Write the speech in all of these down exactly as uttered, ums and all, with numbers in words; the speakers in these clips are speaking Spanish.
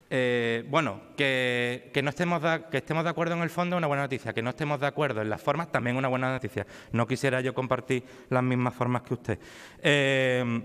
Eh, bueno, que, que, no estemos de, que estemos de acuerdo en el fondo es una buena noticia, que no estemos de acuerdo en las formas también es una buena noticia. No quisiera yo compartir las mismas formas que usted. Eh,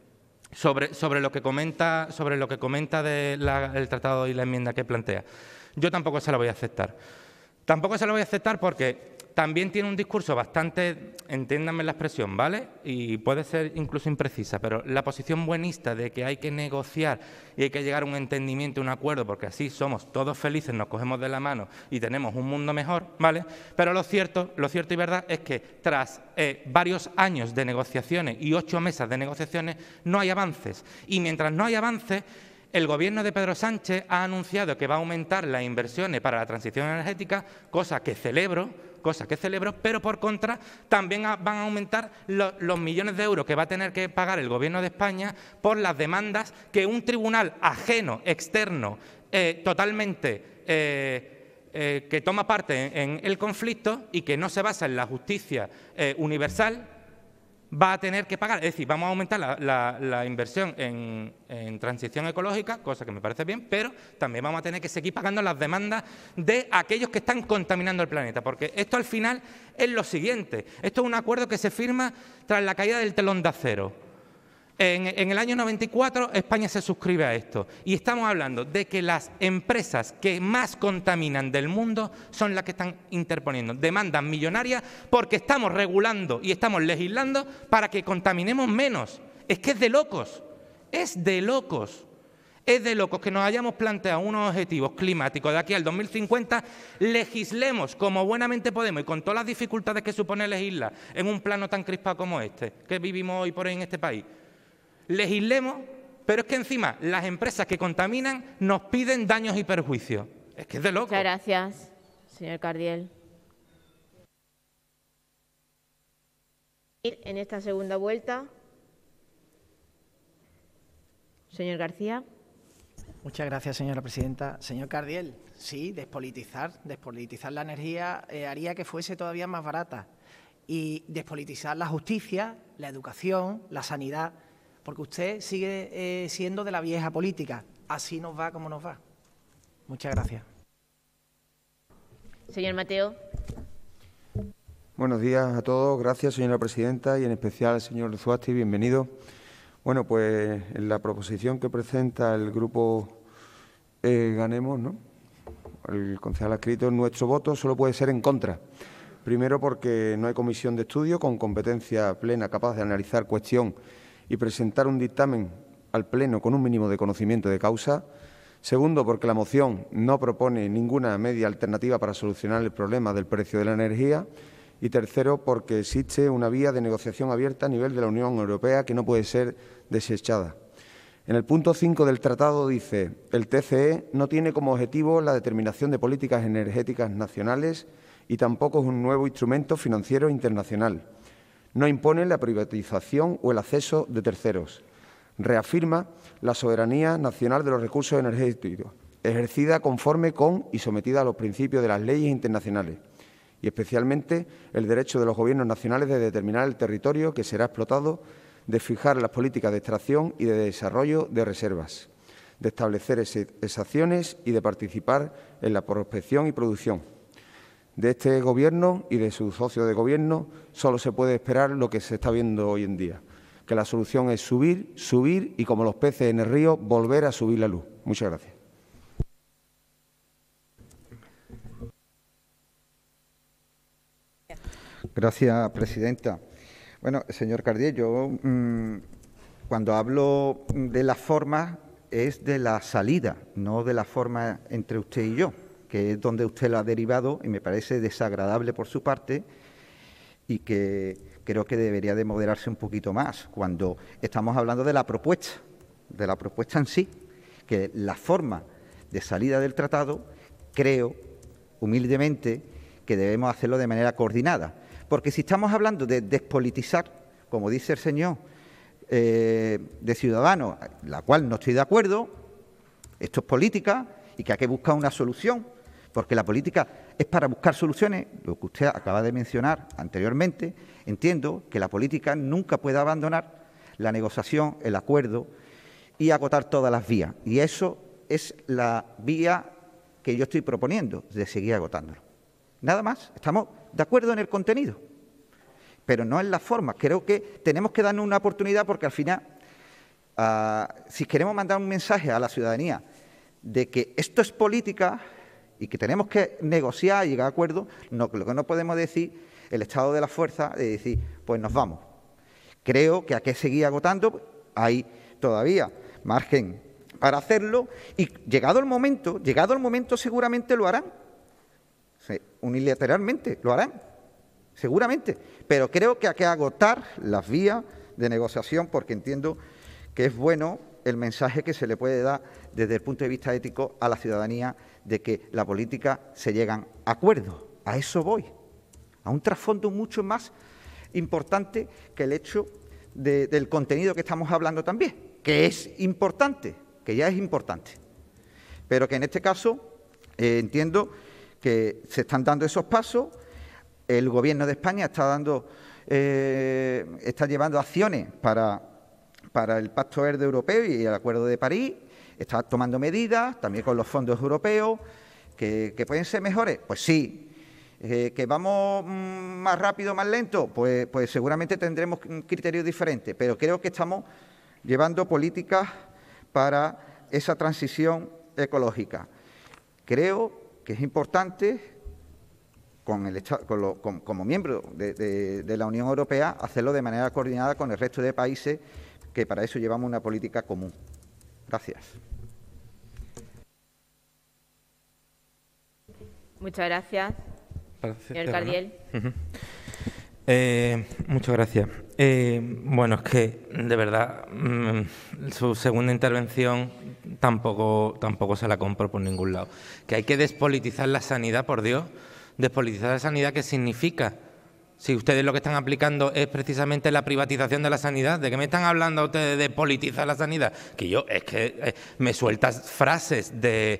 sobre, sobre lo que comenta, sobre lo que comenta del tratado y la enmienda que plantea, yo tampoco se la voy a aceptar. Tampoco se la voy a aceptar porque también tiene un discurso bastante, entiéndanme la expresión, ¿vale? Y puede ser incluso imprecisa, pero la posición buenista de que hay que negociar y hay que llegar a un entendimiento, un acuerdo, porque así somos todos felices, nos cogemos de la mano y tenemos un mundo mejor, ¿vale? Pero lo cierto, lo cierto y verdad es que tras eh, varios años de negociaciones y ocho meses de negociaciones no hay avances. Y mientras no hay avances, el Gobierno de Pedro Sánchez ha anunciado que va a aumentar las inversiones para la transición energética, cosa que celebro, cosa que celebro, pero por contra también van a aumentar lo, los millones de euros que va a tener que pagar el Gobierno de España por las demandas que un tribunal ajeno, externo, eh, totalmente eh, eh, que toma parte en, en el conflicto y que no se basa en la justicia eh, universal, va a tener que pagar. Es decir, vamos a aumentar la, la, la inversión en, en transición ecológica, cosa que me parece bien, pero también vamos a tener que seguir pagando las demandas de aquellos que están contaminando el planeta, porque esto al final es lo siguiente. Esto es un acuerdo que se firma tras la caída del telón de acero. En, en el año noventa y cuatro España se suscribe a esto y estamos hablando de que las empresas que más contaminan del mundo son las que están interponiendo demandas millonarias porque estamos regulando y estamos legislando para que contaminemos menos. Es que es de locos, es de locos. Es de locos que nos hayamos planteado unos objetivos climáticos de aquí al dos mil cincuenta, legislemos como buenamente podemos y con todas las dificultades que supone legislar en un plano tan crispado como este que vivimos hoy por hoy en este país. Legislemos, pero es que encima las empresas que contaminan nos piden daños y perjuicios. Es que es de loco. Muchas gracias, señor Cardiel. En esta segunda vuelta, señor García. Muchas gracias, señora presidenta. Señor Cardiel, sí, despolitizar, despolitizar la energía eh, haría que fuese todavía más barata y despolitizar la justicia, la educación, la sanidad. Porque usted sigue eh, siendo de la vieja política. Así nos va como nos va. Muchas gracias. Señor Mateo. Buenos días a todos. Gracias, señora presidenta, y en especial al señor Zuasti. Bienvenido. Bueno, pues en la proposición que presenta el grupo eh, Ganemos, ¿no? El concejal adscrito, nuestro voto solo puede ser en contra. Primero, porque no hay comisión de estudio con competencia plena capaz de analizar cuestión y presentar un dictamen al Pleno con un mínimo de conocimiento de causa. Segundo, porque la moción no propone ninguna media alternativa para solucionar el problema del precio de la energía. Y tercero, porque existe una vía de negociación abierta a nivel de la Unión Europea que no puede ser desechada. En el punto cinco del tratado dice: el T C E no tiene como objetivo la determinación de políticas energéticas nacionales y tampoco es un nuevo instrumento financiero internacional. No impone la privatización o el acceso de terceros. Reafirma la soberanía nacional de los recursos energéticos, ejercida conforme con y sometida a los principios de las leyes internacionales, y especialmente el derecho de los gobiernos nacionales de determinar el territorio que será explotado, de fijar las políticas de extracción y de desarrollo de reservas, de establecer exacciones y de participar en la prospección y producción. De este Gobierno y de sus socios de Gobierno solo se puede esperar lo que se está viendo hoy en día, que la solución es subir, subir y, como los peces en el río, volver a subir la luz. Muchas gracias. Gracias, presidenta. Bueno, señor Cardiel, yo mmm, cuando hablo de las formas es de la salida, no de la forma entre usted y yo, que es donde usted lo ha derivado y me parece desagradable por su parte y que creo que debería de moderarse un poquito más cuando estamos hablando de la propuesta, de la propuesta en sí, que la forma de salida del tratado creo, humildemente, que debemos hacerlo de manera coordinada. Porque si estamos hablando de despolitizar, como dice el señor eh, de Ciudadanos, la cual no estoy de acuerdo, esto es política y que hay que buscar una solución, porque la política es para buscar soluciones, lo que usted acaba de mencionar anteriormente. Entiendo que la política nunca puede abandonar la negociación, el acuerdo y agotar todas las vías. Y eso es la vía que yo estoy proponiendo, de seguir agotándolo. Nada más, estamos de acuerdo en el contenido, pero no en la forma. Creo que tenemos que darnos una oportunidad porque al final, uh, si queremos mandar un mensaje a la ciudadanía de que esto es política y que tenemos que negociar y llegar a acuerdos, no, lo que no podemos decir, el estado de la fuerza, de decir, pues nos vamos. Creo que hay que seguir agotando, hay todavía margen para hacerlo y llegado el momento, llegado el momento seguramente lo harán, sí, unilateralmente lo harán, seguramente, pero creo que hay que agotar las vías de negociación porque entiendo que es bueno el mensaje que se le puede dar desde el punto de vista ético a la ciudadanía de que la política se llegan a acuerdos. A eso voy, a un trasfondo mucho más importante que el hecho de, del contenido que estamos hablando también, que es importante, que ya es importante, pero que en este caso eh, entiendo que se están dando esos pasos. El Gobierno de España está dando, eh, está llevando acciones para, para el Pacto Verde Europeo y el Acuerdo de París, está tomando medidas también con los fondos europeos, que, que pueden ser mejores, pues sí. Eh, ¿Que vamos mmm, más rápido, más lento? Pues, pues seguramente tendremos criterios diferentes, pero creo que estamos llevando políticas para esa transición ecológica. Creo que es importante, con el, con lo, con, como miembro de, de, de la Unión Europea, hacerlo de manera coordinada con el resto de países, que para eso llevamos una política común. Gracias. Muchas gracias. Señor Cardiel. Uh-huh. eh, muchas gracias. Eh, bueno, es que, de verdad, mmm, su segunda intervención tampoco, tampoco se la compro por ningún lado. Que hay que despolitizar la sanidad, por Dios. Despolitizar la sanidad, ¿qué significa? Si ustedes lo que están aplicando es precisamente la privatización de la sanidad, ¿de qué me están hablando ustedes de politizar la sanidad? Que yo, es que eh, me sueltas frases de,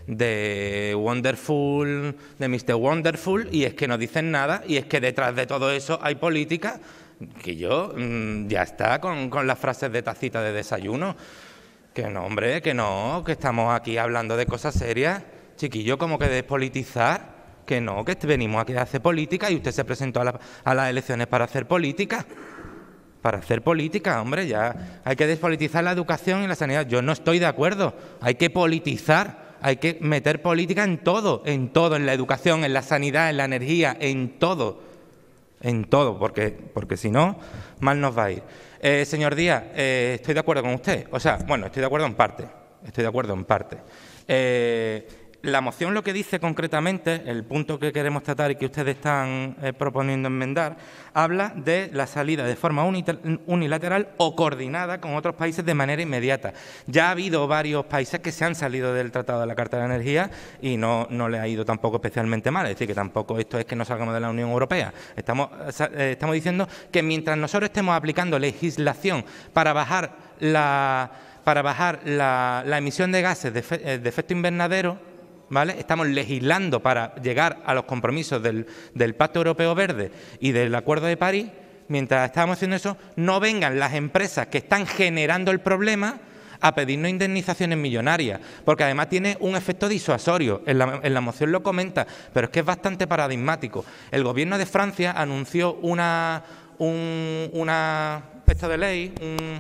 de Wonderful, de mister Wonderful, y es que no dicen nada, y es que detrás de todo eso hay política, que yo, mmm, ya está con, con las frases de tacita de desayuno. Que no, hombre, que no, que estamos aquí hablando de cosas serias. Chiquillo, como que despolitizar. Que no, que venimos aquí a hacer política y usted se presentó a, la, a las elecciones para hacer política. Para hacer política, hombre, ya hay que despolitizar la educación y la sanidad. Yo no estoy de acuerdo. Hay que politizar, hay que meter política en todo, en todo, en la educación, en la sanidad, en la energía, en todo. En todo, porque, porque si no, mal nos va a ir. Eh, señor Díaz, eh, estoy de acuerdo con usted. O sea, bueno, estoy de acuerdo en parte. Estoy de acuerdo en parte. Eh... La moción lo que dice concretamente, el punto que queremos tratar y que ustedes están eh, proponiendo enmendar, habla de la salida de forma unilateral o coordinada con otros países de manera inmediata. Ya ha habido varios países que se han salido del Tratado de la Carta de la Energía y no, no le ha ido tampoco especialmente mal. Es decir, que tampoco esto es que no salgamos de la Unión Europea. Estamos, eh, estamos diciendo que mientras nosotros estemos aplicando legislación para bajar la, para bajar la, la emisión de gases de, fe, de efecto invernadero, ¿vale? Estamos legislando para llegar a los compromisos del, del Pacto Europeo Verde y del Acuerdo de París. Mientras estamos haciendo eso, no vengan las empresas que están generando el problema a pedirnos indemnizaciones millonarias, porque además tiene un efecto disuasorio. En la, en la moción lo comenta, pero es que es bastante paradigmático. El Gobierno de Francia anunció una, un, una texto de ley, un,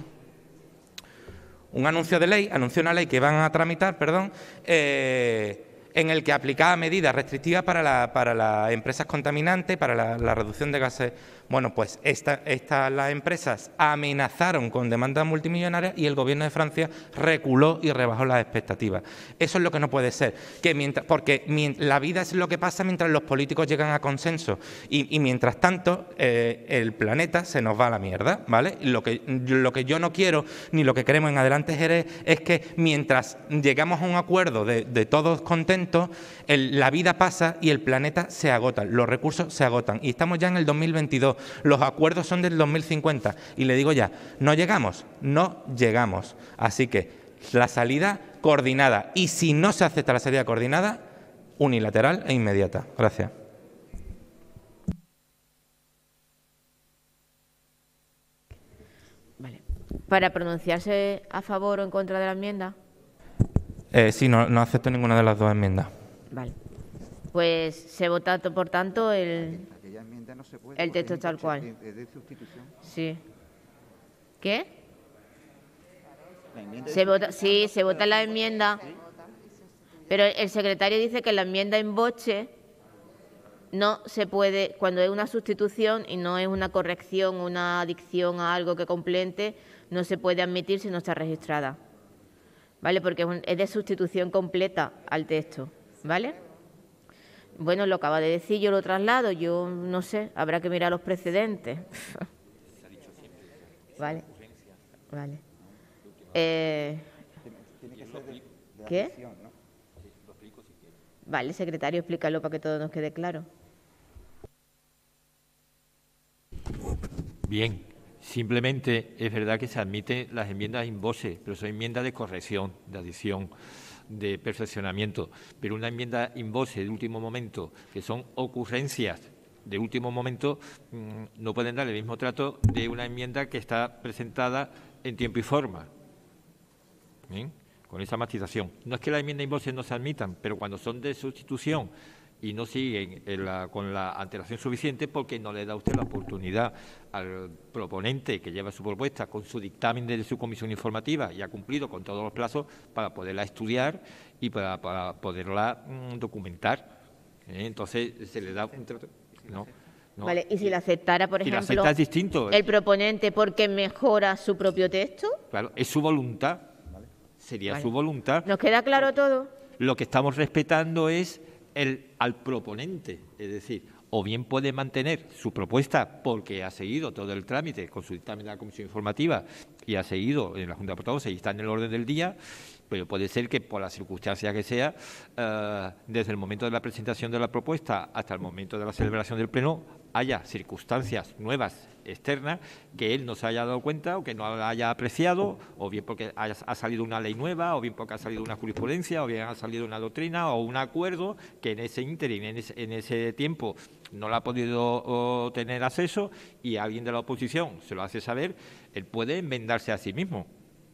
un anuncio de ley, anunció una ley que van a tramitar, perdón, eh, en el que aplicaba medidas restrictivas para, la, para las empresas contaminantes, para la, la reducción de gases. Bueno, pues esta, esta, las empresas amenazaron con demandas multimillonarias y el Gobierno de Francia reculó y rebajó las expectativas. Eso es lo que no puede ser, que mientras, porque mientras, la vida es lo que pasa mientras los políticos llegan a consenso y, y mientras tanto eh, el planeta se nos va a la mierda, ¿vale? Lo que, lo que yo no quiero ni lo que queremos en Adelante Jerez es que mientras llegamos a un acuerdo de, de todos contentos, el, la vida pasa y el planeta se agota, los recursos se agotan y estamos ya en el dos mil veintidós. Los acuerdos son del dos mil cincuenta y le digo ya, no llegamos, no llegamos. Así que la salida coordinada y si no se acepta la salida coordinada, unilateral e inmediata. Gracias. Vale. Para pronunciarse a favor o en contra de la enmienda. Eh, sí, no, no acepto ninguna de las dos enmiendas. Vale. Pues se vota, por tanto, el, el texto tal cual. Sí. ¿Qué? Se vota, sí, se vota la enmienda, pero el secretario dice que la enmienda en boche no se puede, cuando es una sustitución y no es una corrección, una adición a algo que complemente, no se puede admitir si no está registrada. ¿Vale? Porque es, un, es de sustitución completa al texto. ¿Vale? Bueno, lo acaba de decir, yo lo traslado, yo no sé, habrá que mirar los precedentes. Vale. Vale. Eh, ¿Qué? Vale, secretario, explícalo para que todo nos quede claro. Bien, simplemente es verdad que se admiten las enmiendas in voce, pero son enmiendas de corrección, de adición, de perfeccionamiento. Pero una enmienda in voce de último momento, que son ocurrencias de último momento, no pueden dar el mismo trato de una enmienda que está presentada en tiempo y forma. ¿Bien? Con esa matización. No es que las enmiendas in voce no se admitan, pero cuando son de sustitución y no siguen en la, con la antelación suficiente, porque no le da usted la oportunidad al proponente que lleva su propuesta con su dictamen de su comisión informativa y ha cumplido con todos los plazos para poderla estudiar y para, para poderla mmm, documentar. ¿Eh? Entonces, se le da un trato. No, no. Vale, y si la aceptara, por si ejemplo, la acepta es distinto. el proponente porque mejora su propio texto. Claro, es su voluntad. Sería vale. su voluntad. ¿Nos queda claro todo? Lo que estamos respetando es el al proponente, es decir, o bien puede mantener su propuesta porque ha seguido todo el trámite con su dictamen de la comisión informativa y ha seguido en la Junta de Portavoces y está en el orden del día, pero puede ser que por las circunstancias que sea, eh, desde el momento de la presentación de la propuesta hasta el momento de la celebración del Pleno, haya circunstancias nuevas externas que él no se haya dado cuenta o que no haya apreciado, o bien porque haya, ha salido una ley nueva, o bien porque ha salido una jurisprudencia, o bien ha salido una doctrina o un acuerdo que en ese ínterin, en ese, en ese tiempo no le ha podido o, tener acceso y alguien de la oposición se lo hace saber, él puede enmendarse a sí mismo.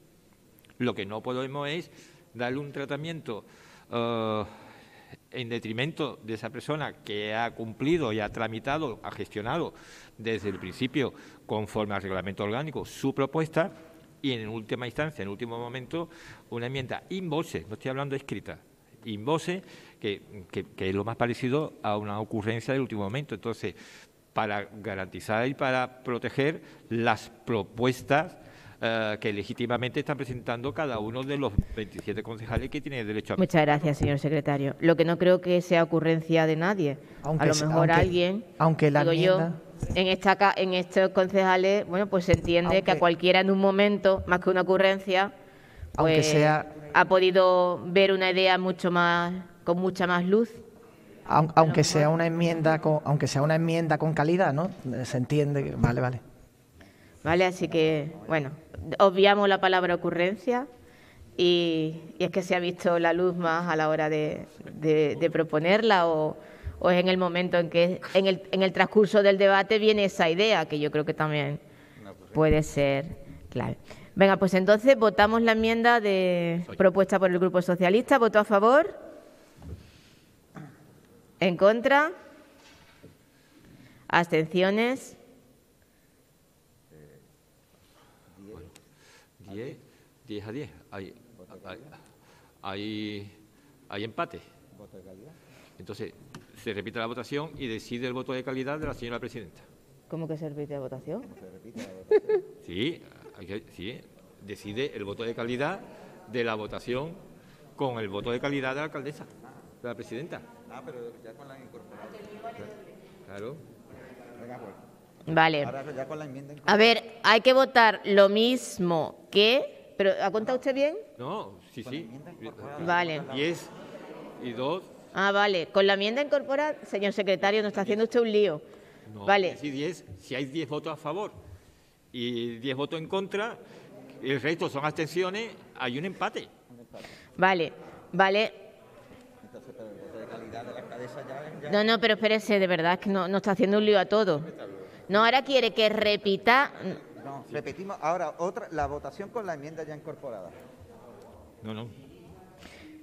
Lo que no podemos es darle un tratamiento uh, en detrimento de esa persona que ha cumplido y ha tramitado, ha gestionado desde el principio, conforme al reglamento orgánico, su propuesta y en última instancia, en último momento, una enmienda in voce, no estoy hablando escrita, in voce, que, que, que es lo más parecido a una ocurrencia del último momento. Entonces, para garantizar y para proteger las propuestas Uh, que legítimamente están presentando cada uno de los veintisiete concejales que tienen derecho a... Muchas gracias, señor secretario. Lo que no creo que sea ocurrencia de nadie. Aunque, a lo mejor aunque, alguien, aunque la digo enmienda... yo, en, esta, en estos concejales, bueno, pues se entiende aunque, que a cualquiera en un momento, más que una ocurrencia, pues, aunque sea, ha podido ver una idea mucho más, con mucha más luz. Aunque sea una enmienda con, aunque sea una enmienda con calidad, ¿no? Se entiende que... Vale, vale. Vale, así que, bueno, obviamos la palabra ocurrencia y, y es que se ha visto la luz más a la hora de, de, de proponerla o, o es en el momento en que en el, en el transcurso del debate viene esa idea, que yo creo que también puede ser clave. Venga, pues entonces votamos la enmienda de propuesta por el Grupo Socialista. ¿Voto a favor? ¿En contra? ¿Abstenciones? diez a diez. Hay, hay, hay, hay empate. Entonces, se repite la votación y decide el voto de calidad de la señora presidenta. ¿Cómo que se repite la votación? ¿Cómo se repite la votación? Sí, hay que, sí, decide el voto de calidad de la votación con el voto de calidad de la alcaldesa, de la presidenta. Ah, pero ya con la incorporada. Claro. Venga, pues. Vale. A ver, hay que votar lo mismo que... ¿Pero ha contado usted bien? No, sí, sí. Vale. diez y dos. Ah, vale. Con la enmienda incorporada, señor secretario, nos está haciendo usted un lío. No, vale. Si, diez, si hay diez votos a favor y diez votos en contra, el resto son abstenciones, hay un empate. Vale, vale. Entonces, pero el voto de calidad de la alcaldesa ya, ya... No, no, pero espérese, de verdad, es que no, no está haciendo un lío a todo. No, ahora quiere que repita... No, repetimos ahora otra la votación con la enmienda ya incorporada. No, no.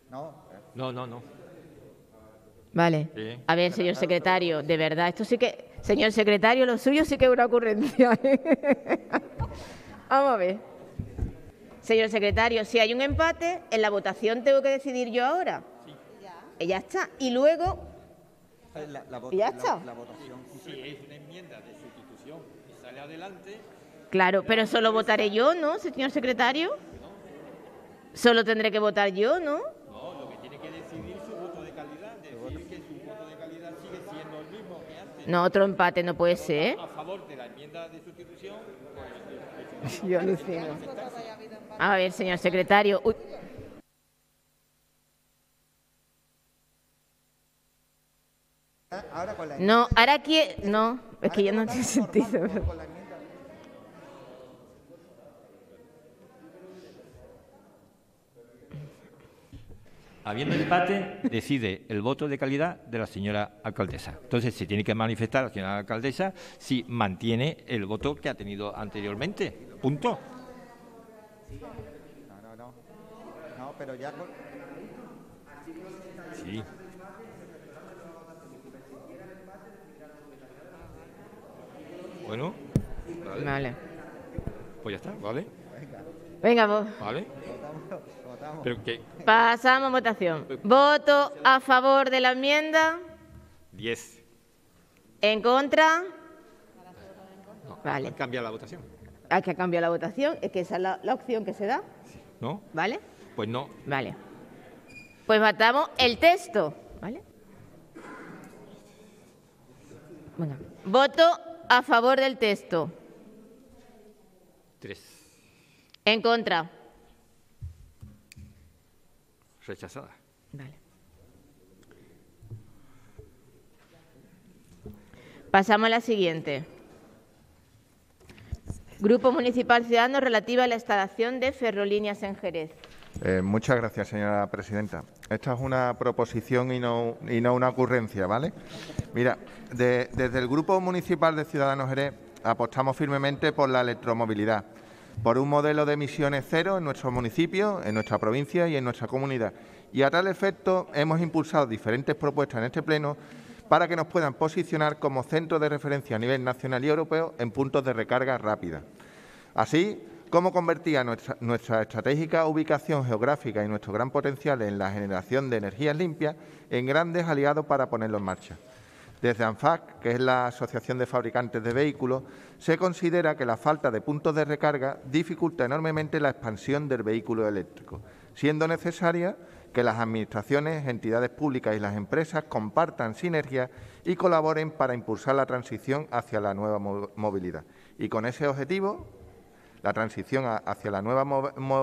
No, No, no, no. Vale. Sí. A ver, señor secretario, de verdad, esto sí que... Señor secretario, lo suyo sí que es una ocurrencia. ¿eh? Vamos a ver. Señor secretario, si hay un empate, en la votación tengo que decidir yo ahora. Sí. Y ya está. Y luego... La, la, ¿Y ya está? La, la votación. Si es una enmienda de sustitución y sale adelante... Claro, pero solo votaré yo, ¿no, señor secretario? Solo tendré que votar yo, ¿no? No, lo que tiene que decidir su voto de calidad, decir que su voto de calidad sigue siendo el mismo que antes. No, otro empate no puede ser. A favor de la enmienda de sustitución, pues... Yo alucino. A ver, señor secretario. Uy. Ahora con la No, ahora aquí... No, es que ya no tiene sentido. con la enmienda. Habiendo empate, decide el voto de calidad de la señora alcaldesa. Entonces, se tiene que manifestar la señora alcaldesa si mantiene el voto que ha tenido anteriormente. Punto. No, no, no. No, pero ya con... Sí. Bueno, vale. Vale. Pues ya está, ¿vale? Venga, vos. ¿Vale? Pero que Pasamos a votación. Voto a favor de la enmienda. diez. ¿En contra? Vale. Han cambiado la votación, Hay que cambiar la votación. Es que esa es la, la opción que se da. ¿no? ¿Vale? Pues no. Vale. Pues votamos el texto. ¿Vale? Bueno. Voto a favor del texto. tres. ¿En contra? Rechazada. Vale. Pasamos a la siguiente. Grupo Municipal Ciudadanos relativa a la instalación de ferrolíneas en Jerez. Eh, muchas gracias, señora presidenta. Esta es una proposición y no, y no una ocurrencia, ¿vale? Mira, de, desde el Grupo Municipal de Ciudadanos Jerez apostamos firmemente por la electromovilidad, por un modelo de emisiones cero en nuestro municipio, en nuestra provincia y en nuestra comunidad. Y a tal efecto hemos impulsado diferentes propuestas en este pleno para que nos puedan posicionar como centro de referencia a nivel nacional y europeo en puntos de recarga rápida. Así como convertía nuestra, nuestra estratégica ubicación geográfica y nuestro gran potencial en la generación de energías limpias en grandes aliados para ponerlo en marcha. Desde ANFAC, que es la Asociación de Fabricantes de Vehículos, se considera que la falta de puntos de recarga dificulta enormemente la expansión del vehículo eléctrico, siendo necesaria que las administraciones, entidades públicas y las empresas compartan sinergias y colaboren para impulsar la transición hacia la nueva movilidad. Y con ese objetivo, la transición hacia la nueva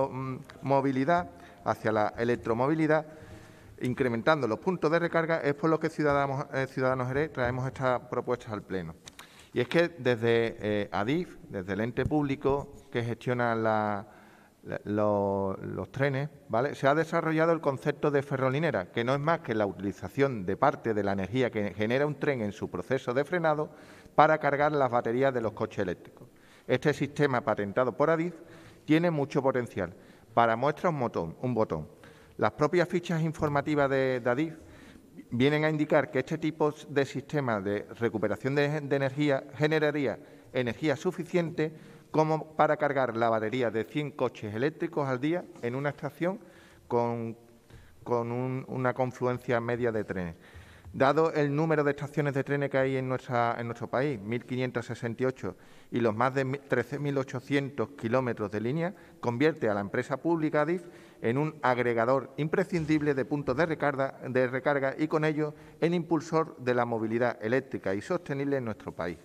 movilidad, hacia la electromovilidad, incrementando los puntos de recarga, es por lo que Ciudadanos, eh, Ciudadanos Jerez traemos esta propuesta al Pleno. Y es que desde eh, ADIF, desde el ente público que gestiona la, la, los, los trenes, ¿vale?, se ha desarrollado el concepto de ferrolinera, que no es más que la utilización de parte de la energía que genera un tren en su proceso de frenado para cargar las baterías de los coches eléctricos. Este sistema patentado por ADIF tiene mucho potencial. Para muestra un botón. Un botón. Las propias fichas informativas de, de ADIF vienen a indicar que este tipo de sistema de recuperación de, de energía generaría energía suficiente como para cargar la batería de cien coches eléctricos al día en una estación con, con un, una confluencia media de trenes. Dado el número de estaciones de trenes que hay en, nuestra, en nuestro país, mil quinientas sesenta y ocho, y los más de trece mil ochocientos kilómetros de línea, convierte a la empresa pública ADIF en un agregador imprescindible de puntos de recarga, de recarga y, con ello, en impulsor de la movilidad eléctrica y sostenible en nuestro país.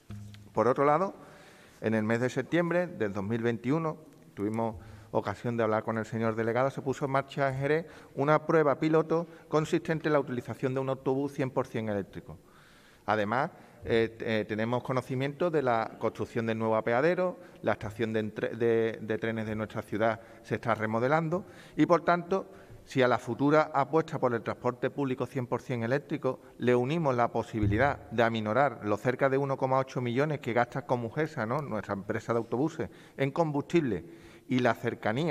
Por otro lado, en el mes de septiembre del dos mil veintiuno, tuvimos ocasión de hablar con el señor delegado, se puso en marcha en Jerez una prueba piloto consistente en la utilización de un autobús cien por cien eléctrico. Además, eh, eh, tenemos conocimiento de la construcción del nuevo apeadero, la estación de, de, de trenes de nuestra ciudad se está remodelando y, por tanto, si a la futura apuesta por el transporte público cien por cien eléctrico le unimos la posibilidad de aminorar los cerca de uno coma ocho millones que gasta Comujesa, ¿no?, nuestra empresa de autobuses, en combustible, y la cercanía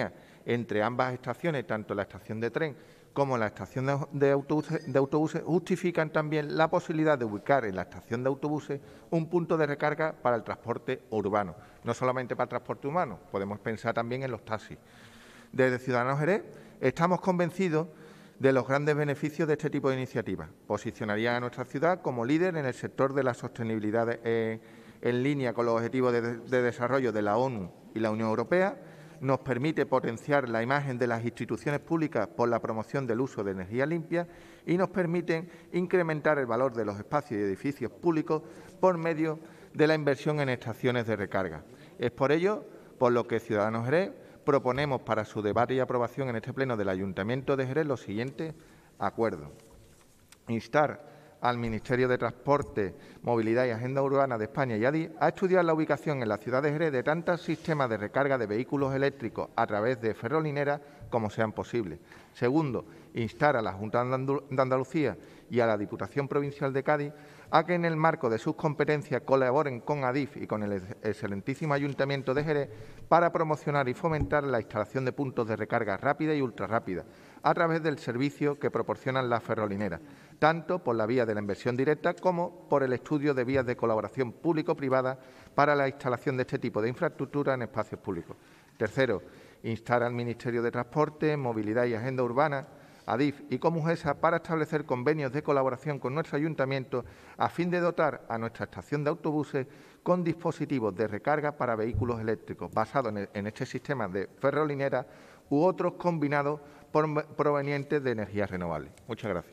entre ambas estaciones, tanto la estación de tren como la estación de, de, autobuses, de autobuses, justifican también la posibilidad de ubicar en la estación de autobuses un punto de recarga para el transporte urbano, no solamente para el transporte humano, podemos pensar también en los taxis. Desde Ciudadanos Jerez estamos convencidos de los grandes beneficios de este tipo de iniciativas. Posicionarían a nuestra ciudad como líder en el sector de la sostenibilidad eh, en línea con los objetivos de, de desarrollo de la ONU y la Unión Europea. Nos permite potenciar la imagen de las instituciones públicas por la promoción del uso de energía limpia y nos permiten incrementar el valor de los espacios y edificios públicos por medio de la inversión en estaciones de recarga. Es por ello por lo que Ciudadanos Jerez proponemos para su debate y aprobación en este pleno del Ayuntamiento de Jerez los siguientes acuerdos. Instar al Ministerio de Transporte, Movilidad y Agenda Urbana de España y ADIF a estudiar la ubicación en la ciudad de Jerez de tantos sistemas de recarga de vehículos eléctricos a través de ferrolineras como sean posibles. Segundo, instar a la Junta de Andalucía y a la Diputación Provincial de Cádiz a que en el marco de sus competencias colaboren con ADIF y con el excelentísimo Ayuntamiento de Jerez para promocionar y fomentar la instalación de puntos de recarga rápida y ultrarrápida a través del servicio que proporcionan las ferrolineras, tanto por la vía de la inversión directa como por el estudio de vías de colaboración público-privada para la instalación de este tipo de infraestructura en espacios públicos. Tercero, instar al Ministerio de Transporte, Movilidad y Agenda Urbana, ADIF y Comujesa para establecer convenios de colaboración con nuestro ayuntamiento a fin de dotar a nuestra estación de autobuses con dispositivos de recarga para vehículos eléctricos basados en, en este sistema de ferrolinera u otros combinados por, provenientes de energías renovables. Muchas gracias.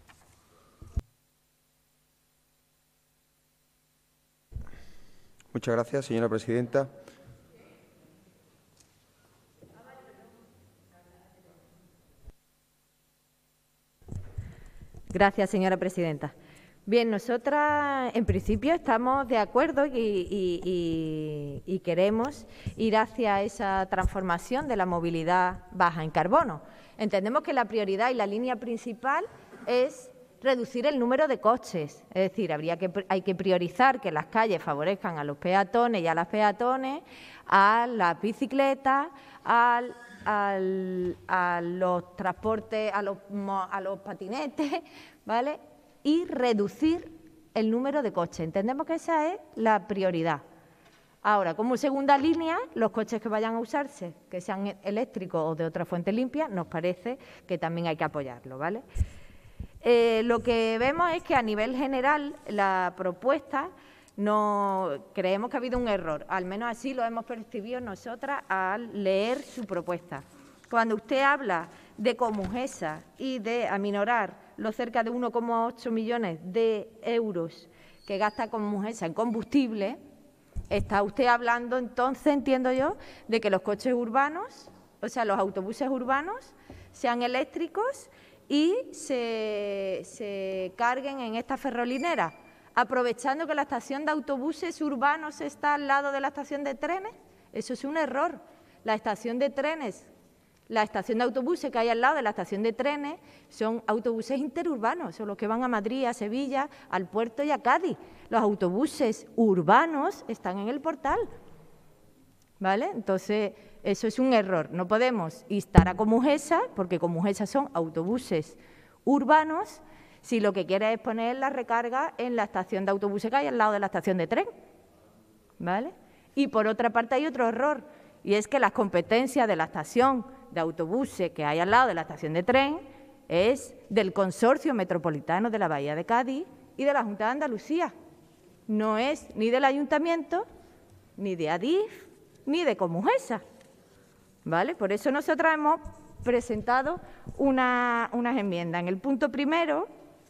Muchas gracias, señora presidenta. Gracias, señora presidenta. Bien, nosotras en principio estamos de acuerdo y, y, y, y queremos ir hacia esa transformación de la movilidad baja en carbono. Entendemos que la prioridad y la línea principal es reducir el número de coches, es decir, habría que, hay que priorizar que las calles favorezcan a los peatones y a las peatones, a las bicicletas, al Al, a los transportes, a los, a los patinetes, ¿vale? Y reducir el número de coches. Entendemos que esa es la prioridad. Ahora, como segunda línea, los coches que vayan a usarse, que sean eléctricos o de otra fuente limpia, nos parece que también hay que apoyarlo, ¿vale? Eh, lo que vemos es que a nivel general la propuesta no creemos que ha habido un error, al menos así lo hemos percibido nosotras al leer su propuesta. Cuando usted habla de Comujesa y de aminorar los cerca de uno coma ocho millones de euros que gasta Comujesa en combustible, está usted hablando entonces, entiendo yo, de que los coches urbanos, o sea, los autobuses urbanos, sean eléctricos y se, se carguen en esta ferrolinera, aprovechando que la estación de autobuses urbanos está al lado de la estación de trenes. Eso es un error. La estación de trenes, la estación de autobuses que hay al lado de la estación de trenes son autobuses interurbanos, son los que van a Madrid, a Sevilla, al puerto y a Cádiz. Los autobuses urbanos están en el portal, ¿vale? Entonces, eso es un error. No podemos instar a Comujesa, porque Comujesa son autobuses urbanos, si lo que quiere es poner la recarga en la estación de autobuses que hay al lado de la estación de tren, ¿vale? Y por otra parte hay otro error, y es que las competencias de la estación de autobuses que hay al lado de la estación de tren es del Consorcio Metropolitano de la Bahía de Cádiz y de la Junta de Andalucía. No es ni del Ayuntamiento, ni de ADIF, ni de Comujesa, ¿vale? Por eso nosotros hemos presentado una, unas enmiendas. En el punto primero,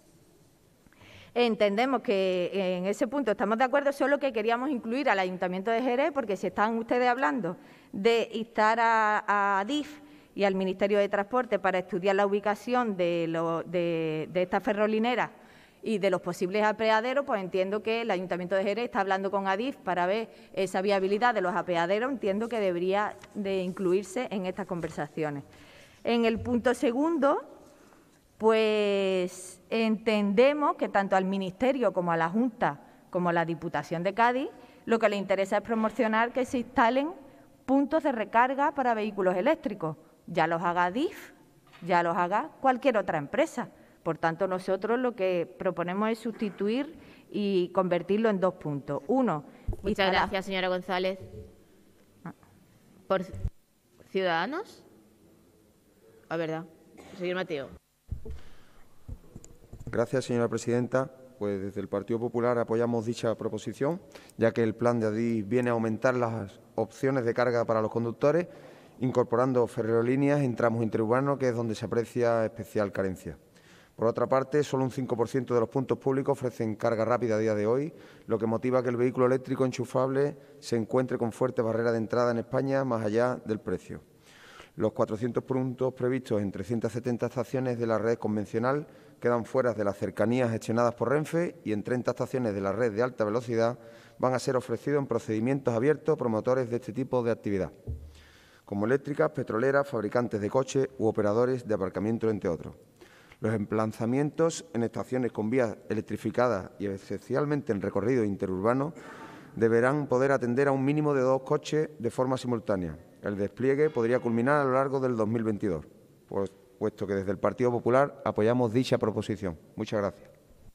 entendemos que en ese punto estamos de acuerdo, solo que queríamos incluir al Ayuntamiento de Jerez, porque si están ustedes hablando de instar a, a ADIF y al Ministerio de Transporte para estudiar la ubicación de, lo, de, de esta ferrolinera y de los posibles apeaderos, pues entiendo que el Ayuntamiento de Jerez está hablando con ADIF para ver esa viabilidad de los apeaderos, entiendo que debería de incluirse en estas conversaciones. En el punto segundo, pues entendemos que tanto al Ministerio como a la Junta como a la Diputación de Cádiz lo que les interesa es promocionar que se instalen puntos de recarga para vehículos eléctricos, ya los haga Adif, ya los haga cualquier otra empresa. Por tanto, nosotros lo que proponemos es sustituir y convertirlo en dos puntos. Uno, muchas instala... gracias, señora González. ¿Por Ciudadanos? La verdad. Señor Mateo. Gracias, señora presidenta. Pues desde el Partido Popular apoyamos dicha proposición, ya que el plan de Adif viene a aumentar las opciones de carga para los conductores, incorporando ferrolíneas en tramos interurbanos, que es donde se aprecia especial carencia. Por otra parte, solo un cinco por ciento de los puntos públicos ofrecen carga rápida a día de hoy, lo que motiva que el vehículo eléctrico enchufable se encuentre con fuertes barreras de entrada en España, más allá del precio. Los cuatrocientos puntos previstos en trescientas setenta estaciones de la red convencional quedan fuera de las cercanías gestionadas por Renfe y en treinta estaciones de la red de alta velocidad van a ser ofrecidos en procedimientos abiertos a promotores de este tipo de actividad, como eléctricas, petroleras, fabricantes de coches u operadores de aparcamiento, entre otros. Los emplazamientos en estaciones con vías electrificadas y especialmente en recorridos interurbanos deberán poder atender a un mínimo de dos coches de forma simultánea. El despliegue podría culminar a lo largo del dos mil veintidós, pues, puesto que desde el Partido Popular apoyamos dicha proposición. Muchas gracias.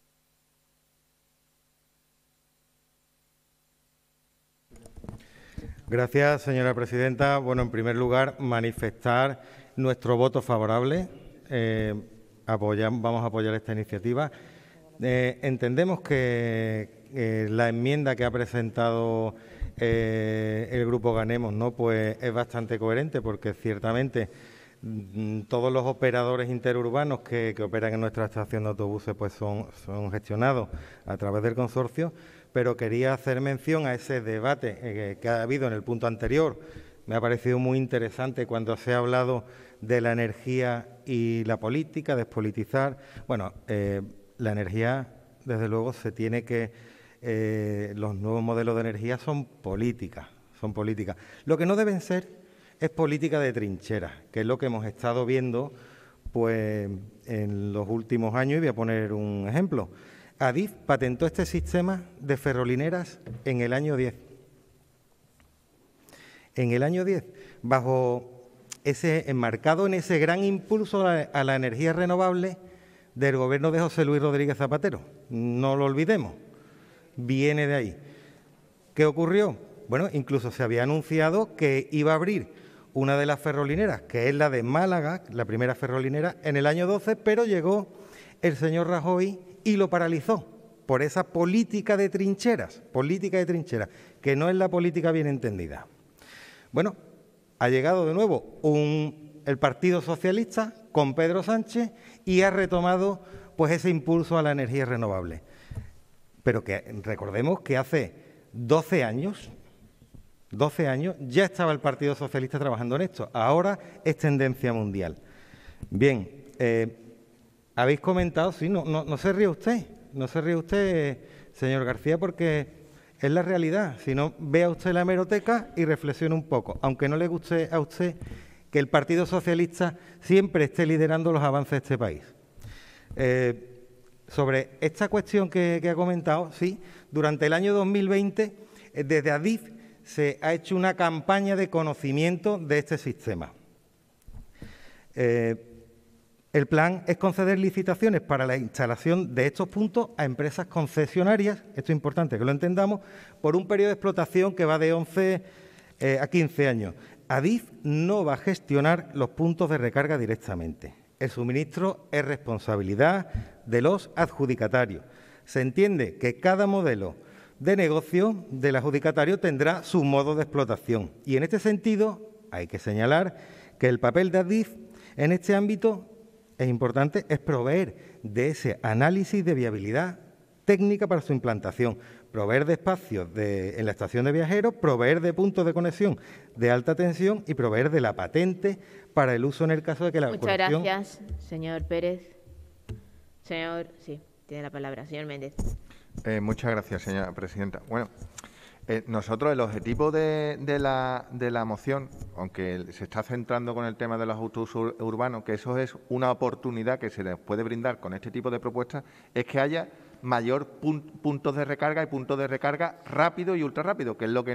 Gracias, señora presidenta. Bueno, en primer lugar, manifestar nuestro voto favorable. Eh, apoyamos, vamos a apoyar esta iniciativa. Eh, entendemos que eh, la enmienda que ha presentado eh, el Grupo Ganemos, ¿no?, pues es bastante coherente, porque ciertamente mm, todos los operadores interurbanos que, que operan en nuestra estación de autobuses pues son, son gestionados a través del consorcio, pero quería hacer mención a ese debate eh, que ha habido en el punto anterior. Me ha parecido muy interesante cuando se ha hablado de la energía y la política, despolitizar. Bueno, eh, la energía, desde luego, se tiene que... Eh, los nuevos modelos de energía son políticas, son políticas. Lo que no deben ser es política de trincheras, que es lo que hemos estado viendo pues, en los últimos años, y voy a poner un ejemplo. Adif patentó este sistema de ferrolineras en el año diez. En el año diez, bajo ese, enmarcado en ese gran impulso a, a la energía renovable del gobierno de José Luis Rodríguez Zapatero. No lo olvidemos, viene de ahí. ¿Qué ocurrió? Bueno, incluso se había anunciado que iba a abrir una de las ferrolineras, que es la de Málaga, la primera ferrolinera, en el año doce, pero llegó el señor Rajoy y lo paralizó por esa política de trincheras, política de trincheras, que no es la política bien entendida. Bueno, ha llegado de nuevo un, el Partido Socialista con Pedro Sánchez y ha retomado pues ese impulso a la energía renovable. Pero que recordemos que hace doce años, doce años ya estaba el Partido Socialista trabajando en esto. Ahora es tendencia mundial. Bien, eh, habéis comentado, sí, no, no, no se ríe usted, no se ríe usted, señor García, porque es la realidad. Si no, vea usted la hemeroteca y reflexione un poco, aunque no le guste a usted que el Partido Socialista siempre esté liderando los avances de este país. Eh, sobre esta cuestión que, que ha comentado, sí, durante el año dos mil veinte, eh, desde Adif se ha hecho una campaña de conocimiento de este sistema. Eh, El plan es conceder licitaciones para la instalación de estos puntos a empresas concesionarias, esto es importante que lo entendamos, por un periodo de explotación que va de once eh, a quince años. Adif no va a gestionar los puntos de recarga directamente. El suministro es responsabilidad de los adjudicatarios. Se entiende que cada modelo de negocio del adjudicatario tendrá su modo de explotación. Y en este sentido hay que señalar que el papel de Adif en este ámbito es importante, es proveer de ese análisis de viabilidad técnica para su implantación, proveer de espacios de, en la estación de viajeros, proveer de puntos de conexión de alta tensión y proveer de la patente para el uso en el caso de que la Muchas conexión... gracias, señor Pérez. Señor, sí, tiene la palabra. Señor Méndez. Eh, muchas gracias, señora presidenta. Bueno, eh, nosotros el objetivo de, de, la, de la moción, aunque se está centrando con el tema de los autobuses urbanos, que eso es una oportunidad que se les puede brindar con este tipo de propuestas, es que haya mayor pun puntos de recarga y puntos de recarga rápido y ultra rápido, que es lo que no hay.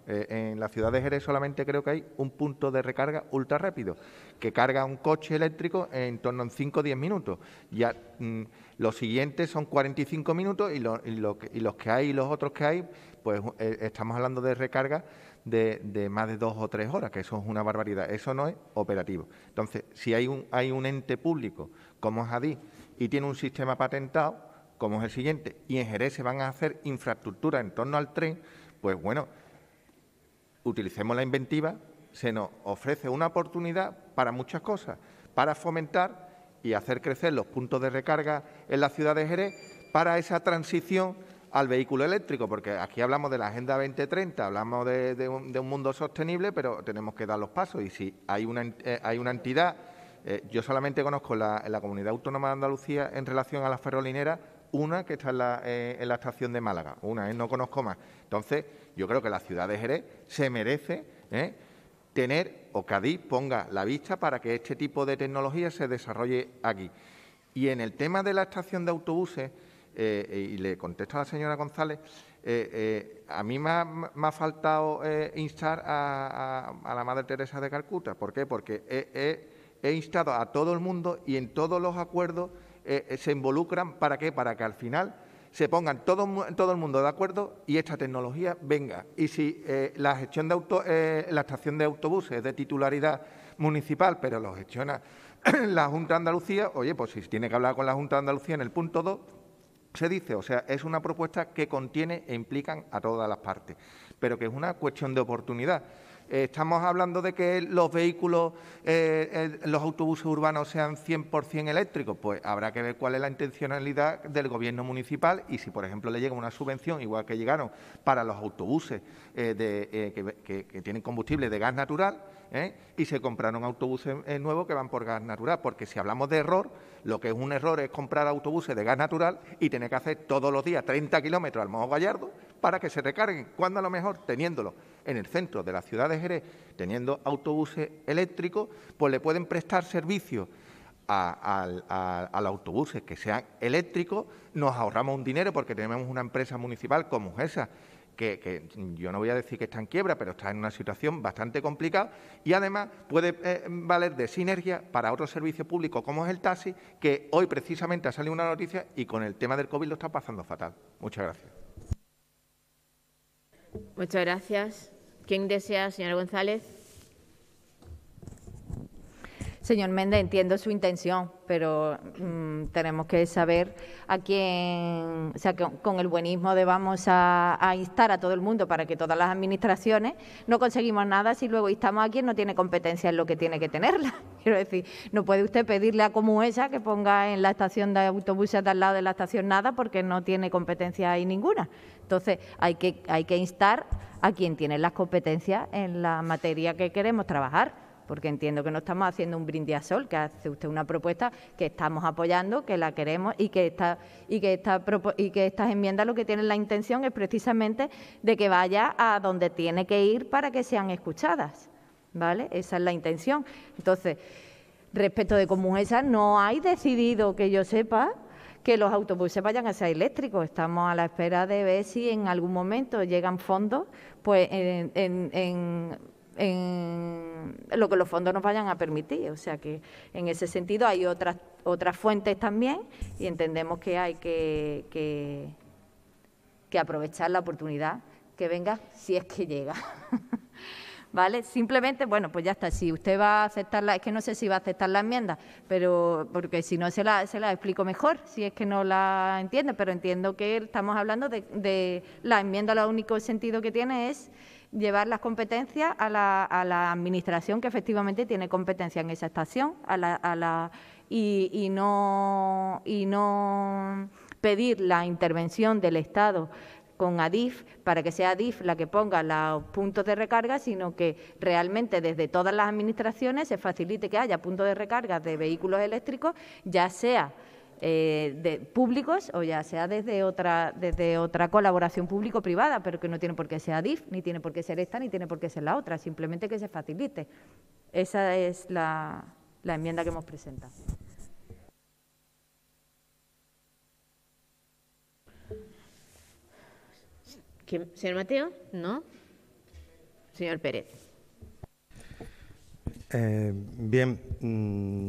Eh, en la ciudad de Jerez solamente creo que hay un punto de recarga ultra rápido, que carga un coche eléctrico en torno a cinco o diez minutos. Ya mm, los siguientes son cuarenta y cinco minutos y, lo, y, lo que, y los que hay y los otros que hay, pues eh, estamos hablando de recarga de, de más de dos o tres horas, que eso es una barbaridad. Eso no es operativo. Entonces, si hay un, hay un ente público como es Adif y tiene un sistema patentado, como es el siguiente, y en Jerez se van a hacer infraestructuras en torno al tren, pues bueno, utilicemos la inventiva, se nos ofrece una oportunidad para muchas cosas, para fomentar y hacer crecer los puntos de recarga en la ciudad de Jerez para esa transición al vehículo eléctrico, porque aquí hablamos de la Agenda veinte treinta, hablamos de, de, un, de un mundo sostenible, pero tenemos que dar los pasos y si hay una, eh, hay una entidad, eh, yo solamente conozco la, en la Comunidad Autónoma de Andalucía en relación a las ferrolineras, una que está en la, eh, en la estación de Málaga, una, eh, no conozco más. Entonces, yo creo que la ciudad de Jerez se merece eh, tener, o que Adif ponga la vista para que este tipo de tecnología se desarrolle aquí. Y en el tema de la estación de autobuses, eh, y le contesto a la señora González, eh, eh, a mí me ha, me ha faltado eh, instar a, a, a la Madre Teresa de Calcuta. ¿Por qué? Porque he, he, he instado a todo el mundo y en todos los acuerdos eh, se involucran. ¿Para qué? Para que al final se pongan todo, todo el mundo de acuerdo y esta tecnología venga. Y si eh, la gestión de auto, eh, la estación de autobuses es de titularidad municipal, pero lo gestiona la Junta de Andalucía, oye, pues si tiene que hablar con la Junta de Andalucía en el punto dos, se dice, o sea, es una propuesta que contiene e implican a todas las partes, pero que es una cuestión de oportunidad. Eh, estamos hablando de que los vehículos, eh, eh, los autobuses urbanos sean cien por cien eléctricos, pues habrá que ver cuál es la intencionalidad del Gobierno municipal y si, por ejemplo, le llega una subvención, igual que llegaron para los autobuses eh, de, eh, que, que, que tienen combustible de gas natural, ¿eh? y se compraron autobuses eh, nuevos que van por gas natural, porque si hablamos de error, lo que es un error es comprar autobuses de gas natural y tener que hacer todos los días treinta kilómetros al Mojo Gallardo para que se recarguen, cuando a lo mejor teniéndolo en el centro de la ciudad de Jerez, teniendo autobuses eléctricos, pues le pueden prestar servicio a, a, a, a los autobuses que sean eléctricos, nos ahorramos un dinero porque tenemos una empresa municipal como esa, Que, que yo no voy a decir que está en quiebra, pero está en una situación bastante complicada y además puede eh, valer de sinergia para otros servicios públicos como es el taxi, que hoy precisamente ha salido una noticia y con el tema del COVID lo está pasando fatal. Muchas gracias. Muchas gracias. ¿Quién desea, señora González? Señor Méndez, entiendo su intención, pero mmm, tenemos que saber a quién, o sea, que con el buenismo de vamos a, a instar a todo el mundo para que todas las administraciones no conseguimos nada si luego instamos a quien no tiene competencia en lo que tiene que tenerla. Quiero decir, no puede usted pedirle a Comuesa que ponga en la estación de autobuses de al lado de la estación nada porque no tiene competencia ahí ninguna. Entonces, hay que, hay que instar a quien tiene las competencias en la materia que queremos trabajar, porque entiendo que no estamos haciendo un brindis al sol, que hace usted una propuesta que estamos apoyando, que la queremos y que esta, y que esta, y que estas enmiendas lo que tienen la intención es precisamente de que vaya a donde tiene que ir para que sean escuchadas, ¿vale? Esa es la intención. Entonces, respecto de Comuesa, no hay decidido, que yo sepa, que los autobuses vayan a ser eléctricos. Estamos a la espera de ver si en algún momento llegan fondos, pues en, en, en en lo que los fondos nos vayan a permitir. O sea que en ese sentido hay otras otras fuentes también y entendemos que hay que, que, que aprovechar la oportunidad que venga si es que llega. ¿Vale? Simplemente, bueno, pues ya está. Si usted va a aceptarla, es que no sé si va a aceptar la enmienda, pero porque si no se la, se la explico mejor, si es que no la entiende, pero entiendo que estamos hablando de, de la enmienda, lo único sentido que tiene es llevar las competencias a la, a la administración que efectivamente tiene competencia en esa estación a la, a la, y, y, no, y no pedir la intervención del Estado con Adif para que sea Adif la que ponga los puntos de recarga, sino que realmente desde todas las administraciones se facilite que haya puntos de recarga de vehículos eléctricos, ya sea Eh, de públicos o ya sea desde otra desde otra colaboración público-privada, pero que no tiene por qué ser Adif, ni tiene por qué ser esta, ni tiene por qué ser la otra, simplemente que se facilite. Esa es la, la enmienda que hemos presentado. ¿Quién? ¿Señor Mateo? ¿No? Señor Pérez. Eh, bien, mmm,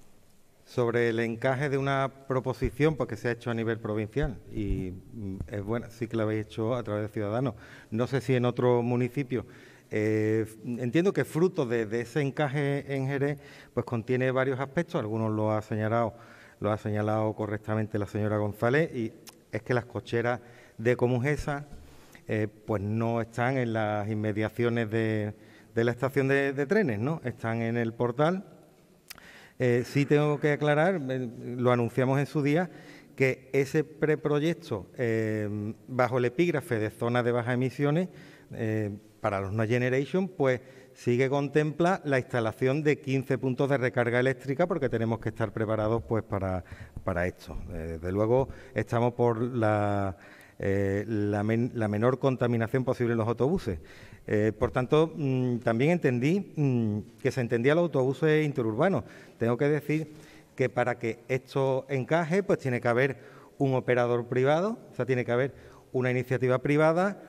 sobre el encaje de una proposición pues, que se ha hecho a nivel provincial y mm, es buena, sí que la habéis hecho a través de Ciudadanos. No sé si en otro municipio. Eh, entiendo que fruto de, de ese encaje en Jerez pues contiene varios aspectos, algunos lo ha señalado, lo ha señalado correctamente la señora González, y es que las cocheras de Comujesa eh, pues no están en las inmediaciones de, de la estación de, de trenes, ¿no? Están en el portal. Eh, sí tengo que aclarar, eh, lo anunciamos en su día, que ese preproyecto eh, bajo el epígrafe de zonas de bajas emisiones eh, para los Next Generation, pues sí que contempla la instalación de quince puntos de recarga eléctrica, porque tenemos que estar preparados pues para, para esto. Eh, desde luego estamos por la, eh, la, men, la menor contaminación posible en los autobuses. Eh, por tanto, mmm, también entendí mmm, que se entendía los autobuses interurbanos. Tengo que decir que para que esto encaje, pues tiene que haber un operador privado, o sea, tiene que haber una iniciativa privada,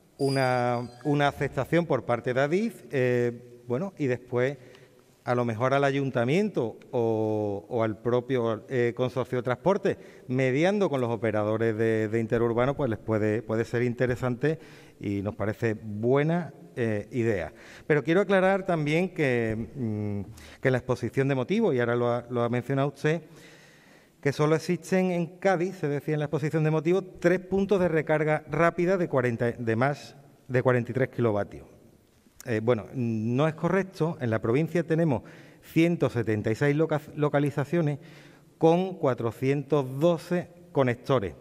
una, una aceptación por parte de Adif, eh, bueno, y después a lo mejor al ayuntamiento o, o al propio eh, consorcio de transporte, mediando con los operadores de, de interurbanos, pues les puede, puede ser interesante y nos parece buena eh, idea. Pero quiero aclarar también que, mmm, que en la exposición de motivos, y ahora lo ha, lo ha mencionado usted, que solo existen en Cádiz, se decía en la exposición de motivos, tres puntos de recarga rápida de, cuarenta, de más de cuarenta y tres kilovatios. Eh, bueno, no es correcto. En la provincia tenemos ciento setenta y seis loca localizaciones con cuatrocientos doce conectores,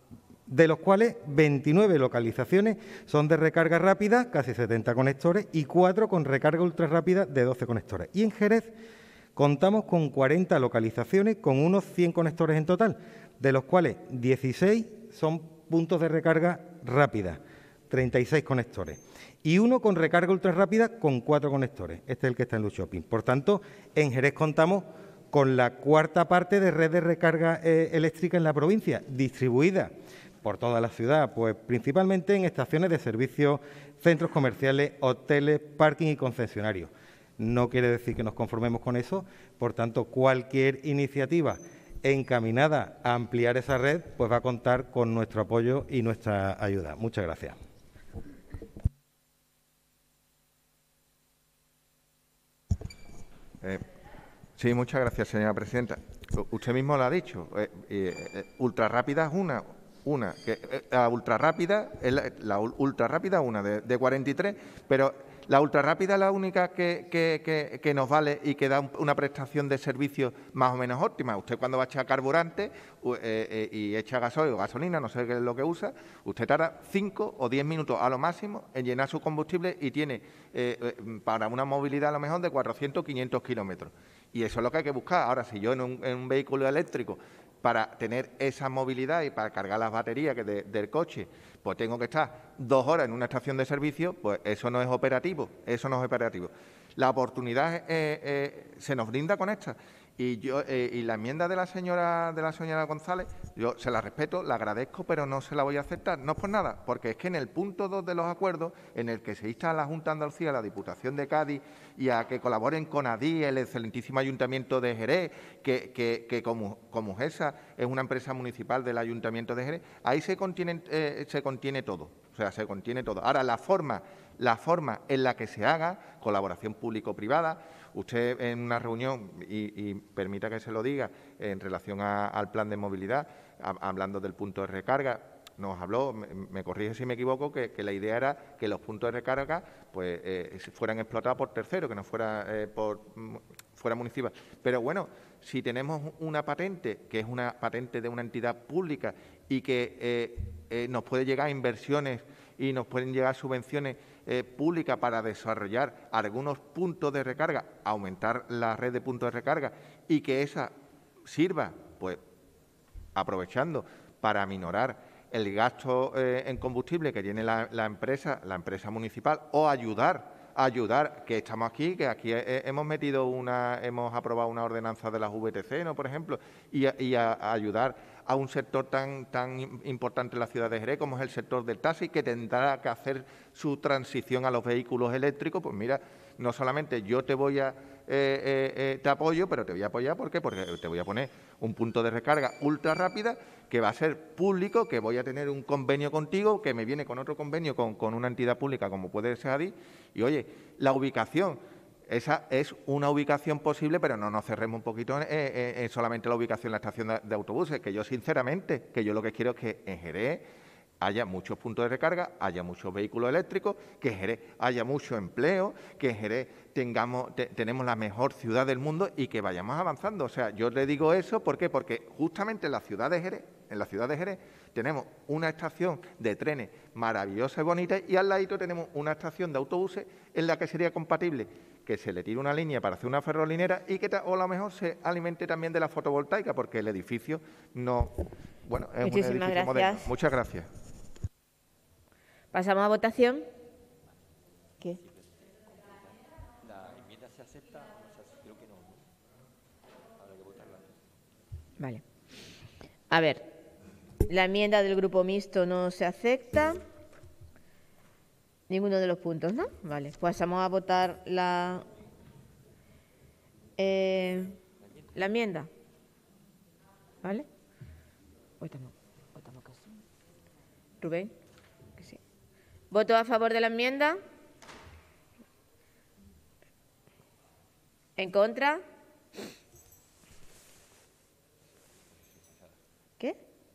de los cuales veintinueve localizaciones son de recarga rápida, casi setenta conectores, y cuatro con recarga ultra rápida de doce conectores. Y en Jerez contamos con cuarenta localizaciones con unos cien conectores en total, de los cuales dieciséis son puntos de recarga rápida, treinta y seis conectores, y uno con recarga ultra rápida con cuatro conectores. Este es el que está en Luz Shopping. Por tanto, en Jerez contamos con la cuarta parte de red de recarga eh, eléctrica en la provincia, distribuida por toda la ciudad, pues principalmente en estaciones de servicios, centros comerciales, hoteles, parking y concesionarios. No quiere decir que nos conformemos con eso, por tanto, cualquier iniciativa encaminada a ampliar esa red, pues va a contar con nuestro apoyo y nuestra ayuda. Muchas gracias. Eh, sí, muchas gracias, señora presidenta. Usted mismo lo ha dicho. Eh, eh, ultra rápida es una, una que eh, la ultra rápida es la, la ultra rápida una de, de cuarenta y tres, pero la ultra rápida es la única que, que, que, que nos vale y que da un, una prestación de servicio más o menos óptima. Usted cuando va a echar carburante eh, eh, y echa gasoil o gasolina, no sé qué es lo que usa, usted tarda cinco o diez minutos a lo máximo en llenar su combustible y tiene eh, eh, para una movilidad a lo mejor de cuatrocientos o quinientos kilómetros. Y eso es lo que hay que buscar. Ahora, si yo en un, en un vehículo eléctrico, para tener esa movilidad y para cargar las baterías que de, del coche, pues tengo que estar dos horas en una estación de servicio, pues eso no es operativo, eso no es operativo. La oportunidad eh, eh, se nos brinda con esta. Y yo eh, y la enmienda de la señora de la señora González, yo se la respeto, la agradezco, pero no se la voy a aceptar. No es por nada, porque es que en el punto dos de los acuerdos, en el que se insta a la Junta de Andalucía, a la Diputación de Cádiz y a que colaboren con ADI, el excelentísimo Ayuntamiento de Jerez, que, que, que como, como esa es una empresa municipal del Ayuntamiento de Jerez, ahí se contiene, eh, se contiene todo, o sea, se contiene todo. Ahora, la forma, la forma en la que se haga, colaboración público-privada. Usted en una reunión, y, y permita que se lo diga, en relación a, al plan de movilidad, a, hablando del punto de recarga, nos habló, me, me corrige si me equivoco, que, que la idea era que los puntos de recarga pues eh, fueran explotados por terceros, que no fuera, eh, por, fuera municipal. Pero bueno, si tenemos una patente, que es una patente de una entidad pública y que eh, eh, nos puede llegar a inversiones y nos pueden llegar subvenciones eh, públicas para desarrollar algunos puntos de recarga, aumentar la red de puntos de recarga y que esa sirva, pues, aprovechando para aminorar el gasto eh, en combustible que tiene la, la empresa, la empresa municipal, o ayudar ayudar, que estamos aquí, que aquí he, hemos metido una, hemos aprobado una ordenanza de las V T C, ¿no?, por ejemplo, y, a, y a, a ayudar a un sector tan, tan importante en la ciudad de Jerez como es el sector del taxi, que tendrá que hacer su transición a los vehículos eléctricos. Pues mira, no solamente yo te voy a Eh, eh, eh, te apoyo, pero te voy a apoyar, ¿por qué? Porque te voy a poner un punto de recarga ultra rápida que va a ser público, que voy a tener un convenio contigo, que me viene con otro convenio con, con una entidad pública como puede ser Adif. Y oye, la ubicación, esa es una ubicación posible, pero no nos cerremos un poquito en, en, en solamente la ubicación en la estación de, de autobuses, que yo sinceramente, que yo lo que quiero es que en Jerez haya muchos puntos de recarga, haya muchos vehículos eléctricos, que en Jerez haya mucho empleo, que en Jerez tengamos, te, tenemos la mejor ciudad del mundo y que vayamos avanzando. O sea, yo le digo eso, ¿por qué? Porque justamente en la ciudad de Jerez, en la ciudad de Jerez, tenemos una estación de trenes maravillosa y bonita y al ladito tenemos una estación de autobuses en la que sería compatible que se le tire una línea para hacer una ferrolinera y que o a lo mejor se alimente también de la fotovoltaica, porque el edificio no, bueno, es Muchísimas un edificio gracias. moderno. Muchas gracias. Pasamos a votación. ¿Qué? ¿La enmienda se acepta o no se acepta? Creo que no. Habrá que votarla. Vale. A ver, la enmienda del Grupo Mixto no se acepta. Ninguno de los puntos, ¿no? Vale. Pasamos a votar la, eh, la enmienda. ¿Vale? Votamos, votamos que sí. Rubén. ¿Voto a favor de la enmienda? ¿En contra? ¿Qué?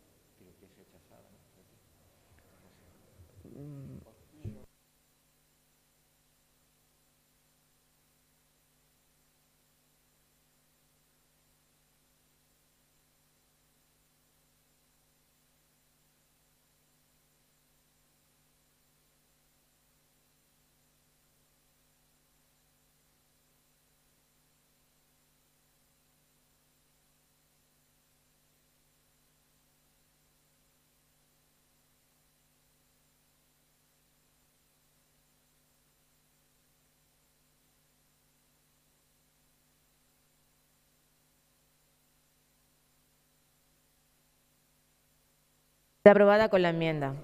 Está aprobada con la enmienda.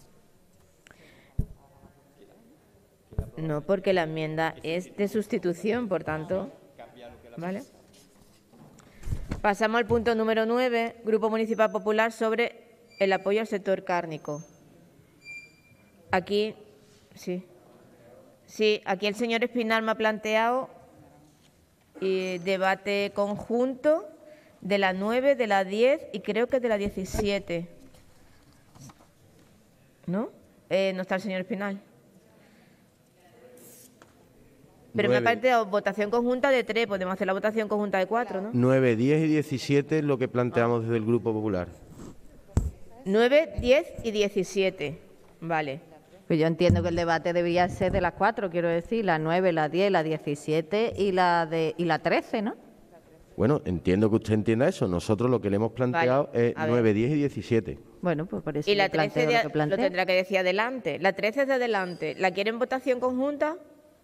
No, porque la enmienda es de sustitución, por tanto. ¿Vale? Pasamos al punto número nueve, Grupo Municipal Popular, sobre el apoyo al sector cárnico. Aquí, sí. Sí, aquí el señor Espinal me ha planteado eh, debate conjunto de la nueve, de la diez y creo que de la diecisiete. ¿No? Eh, no está el señor Espinal. Pero me ha planteado votación conjunta de tres, podemos hacer la votación conjunta de cuatro, ¿no? nueve, diez y diecisiete es lo que planteamos desde el Grupo Popular. nueve, diez y diecisiete. Vale. Pues yo entiendo que el debate debería ser de las cuatro, quiero decir, la nueve, la diez, la diecisiete y la, de, y la trece, ¿no? Bueno, entiendo que usted entienda eso. Nosotros lo que le hemos planteado Vale, es nueve, diez y diecisiete. Bueno, pues por eso Y la le planteo trece lo que de, planteo. lo tendrá que decir adelante. La trece es de adelante. ¿La quieren votación conjunta?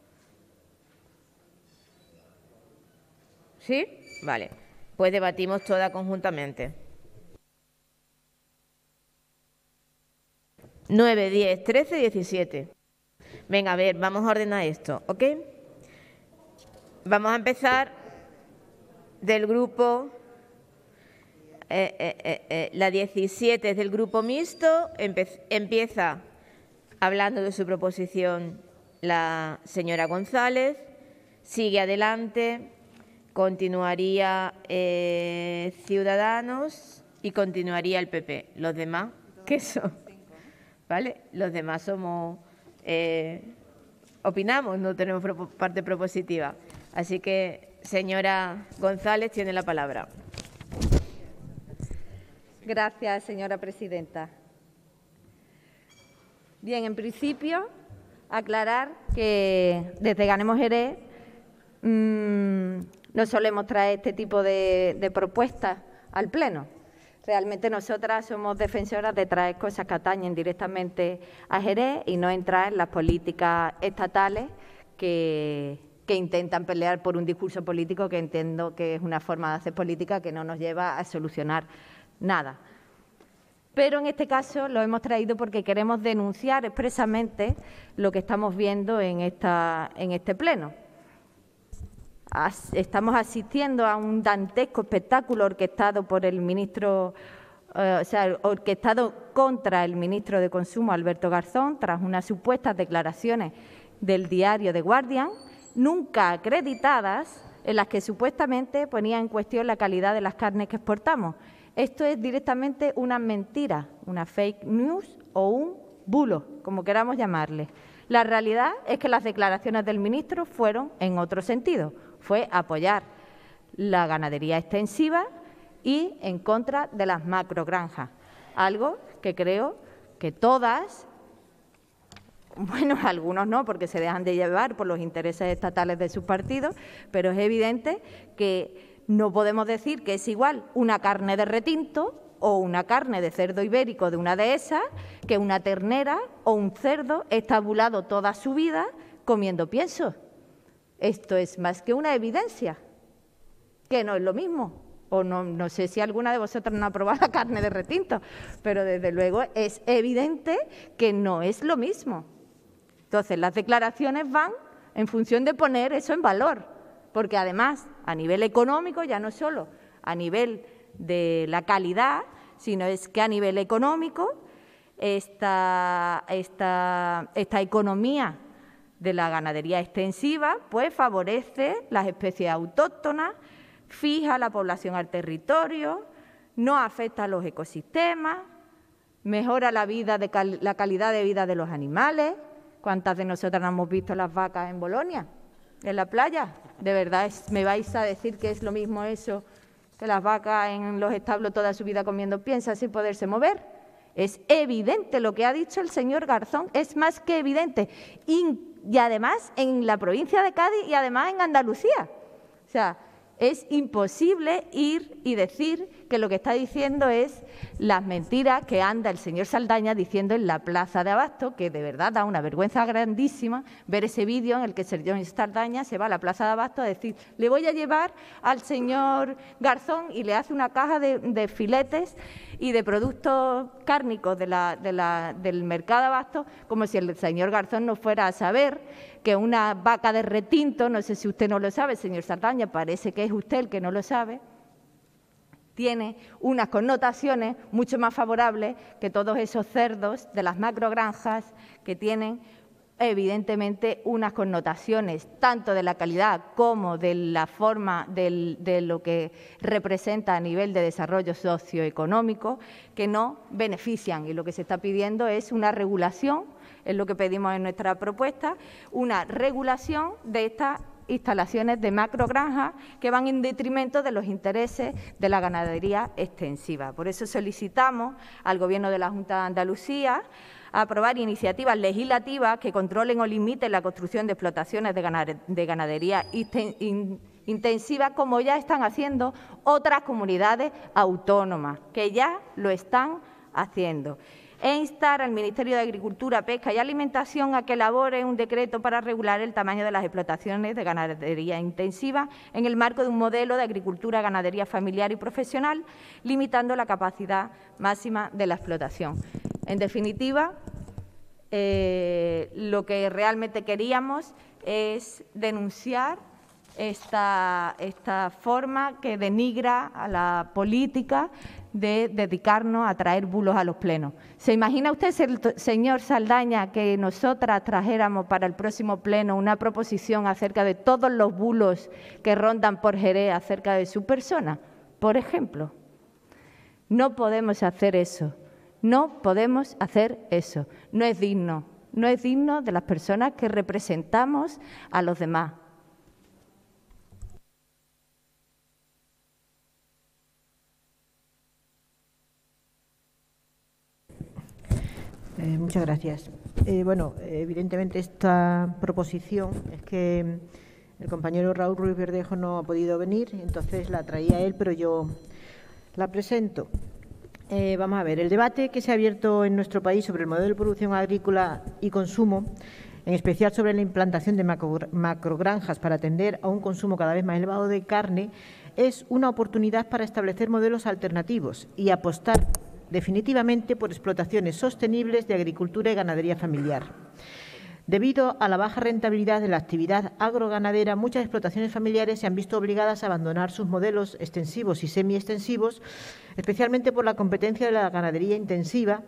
¿Sí? Vale. Pues debatimos toda conjuntamente. nueve, diez, trece, diecisiete. Venga, a ver, vamos a ordenar esto, ¿ok? Vamos a empezar del grupo... Eh, eh, eh, eh, la diecisiete es del Grupo Mixto. Empe- empieza hablando de su proposición la señora González. Sigue adelante. Continuaría eh, Ciudadanos y continuaría el P P. Los demás, ¿qué son? ¿Vale? Los demás somos, eh, opinamos, no tenemos propo- parte propositiva. Así que, señora González, tiene la palabra. Gracias, señora presidenta. Bien, en principio, aclarar que desde Ganemos Jerez mmm, no solemos traer este tipo de, de propuestas al Pleno. Realmente nosotras somos defensoras de traer cosas que atañen directamente a Jerez y no entrar en las políticas estatales que, que intentan pelear por un discurso político que entiendo que es una forma de hacer política que no nos lleva a solucionar nada. Pero en este caso lo hemos traído porque queremos denunciar expresamente lo que estamos viendo en, esta, en este pleno. As, estamos asistiendo a un dantesco espectáculo orquestado por el ministro, eh, o sea, orquestado contra el ministro de Consumo, Alberto Garzón, tras unas supuestas declaraciones del diario The Guardian, nunca acreditadas, en las que supuestamente ponía en cuestión la calidad de las carnes que exportamos. Esto es directamente una mentira, una fake news o un bulo, como queramos llamarle. La realidad es que las declaraciones del ministro fueron en otro sentido, fue apoyar la ganadería extensiva y en contra de las macrogranjas, algo que creo que todas, bueno, algunos no, porque se dejan de llevar por los intereses estatales de sus partidos, pero es evidente que no podemos decir que es igual una carne de retinto o una carne de cerdo ibérico de una dehesa que una ternera o un cerdo estabulado toda su vida comiendo piensos. Esto es más que una evidencia, que no es lo mismo. O no, no sé si alguna de vosotras no ha probado la carne de retinto, pero desde luego es evidente que no es lo mismo. Entonces, las declaraciones van en función de poner eso en valor. Porque además, a nivel económico, ya no solo a nivel de la calidad, sino es que a nivel económico, esta, esta, esta economía de la ganadería extensiva pues favorece las especies autóctonas, fija la población al territorio, no afecta a los ecosistemas, mejora la, vida de cal, la calidad de vida de los animales. ¿Cuántas de nosotras no hemos visto las vacas en Bolonia, en la playa? ¿De verdad es, me vais a decir que es lo mismo eso que las vacas en los establos toda su vida comiendo piensa sin poderse mover? Es evidente lo que ha dicho el señor Garzón, es más que evidente. Y, y además en la provincia de Cádiz y además en Andalucía. O sea, es imposible ir y decir que lo que está diciendo es las mentiras que anda el señor Saldaña diciendo en la plaza de Abasto, que de verdad da una vergüenza grandísima ver ese vídeo en el que el señor Saldaña se va a la plaza de Abasto a decir le voy a llevar al señor Garzón y le hace una caja de, de filetes y de productos cárnicos de la, de la, del mercado de Abasto, como si el señor Garzón no fuera a saber que una vaca de retinto, no sé si usted no lo sabe, señor Saldaña, parece que es usted el que no lo sabe, tiene unas connotaciones mucho más favorables que todos esos cerdos de las macrogranjas que tienen evidentemente unas connotaciones tanto de la calidad como de la forma del, de lo que representa a nivel de desarrollo socioeconómico que no benefician, y lo que se está pidiendo es una regulación, es lo que pedimos en nuestra propuesta, una regulación de estas instalaciones de macrogranjas que van en detrimento de los intereses de la ganadería extensiva. Por eso solicitamos al Gobierno de la Junta de Andalucía aprobar iniciativas legislativas que controlen o limiten la construcción de explotaciones de ganadería intensiva, como ya están haciendo otras comunidades autónomas, que ya lo están haciendo. E instar al Ministerio de Agricultura, Pesca y Alimentación a que elabore un decreto para regular el tamaño de las explotaciones de ganadería intensiva en el marco de un modelo de agricultura, ganadería familiar y profesional, limitando la capacidad máxima de la explotación. En definitiva, eh, lo que realmente queríamos es denunciar esta, esta forma que denigra a la política de dedicarnos a traer bulos a los plenos. ¿Se imagina usted, señor Saldaña, que nosotras trajéramos para el próximo pleno una proposición acerca de todos los bulos que rondan por Jerez acerca de su persona? Por ejemplo, no podemos hacer eso, no podemos hacer eso, no es digno, no es digno de las personas que representamos a los demás. Eh, muchas gracias. Eh, bueno, evidentemente esta proposición es que el compañero Raúl Ruiz Verdejo no ha podido venir, entonces la traía él, pero yo la presento. Eh, vamos a ver, el debate que se ha abierto en nuestro país sobre el modelo de producción agrícola y consumo en especial sobre la implantación de macro, macrogranjas para atender a un consumo cada vez más elevado de carne, es una oportunidad para establecer modelos alternativos y apostar definitivamente por explotaciones sostenibles de agricultura y ganadería familiar. Debido a la baja rentabilidad de la actividad agroganadera, muchas explotaciones familiares se han visto obligadas a abandonar sus modelos extensivos y semiextensivos, especialmente por la competencia de la ganadería intensiva,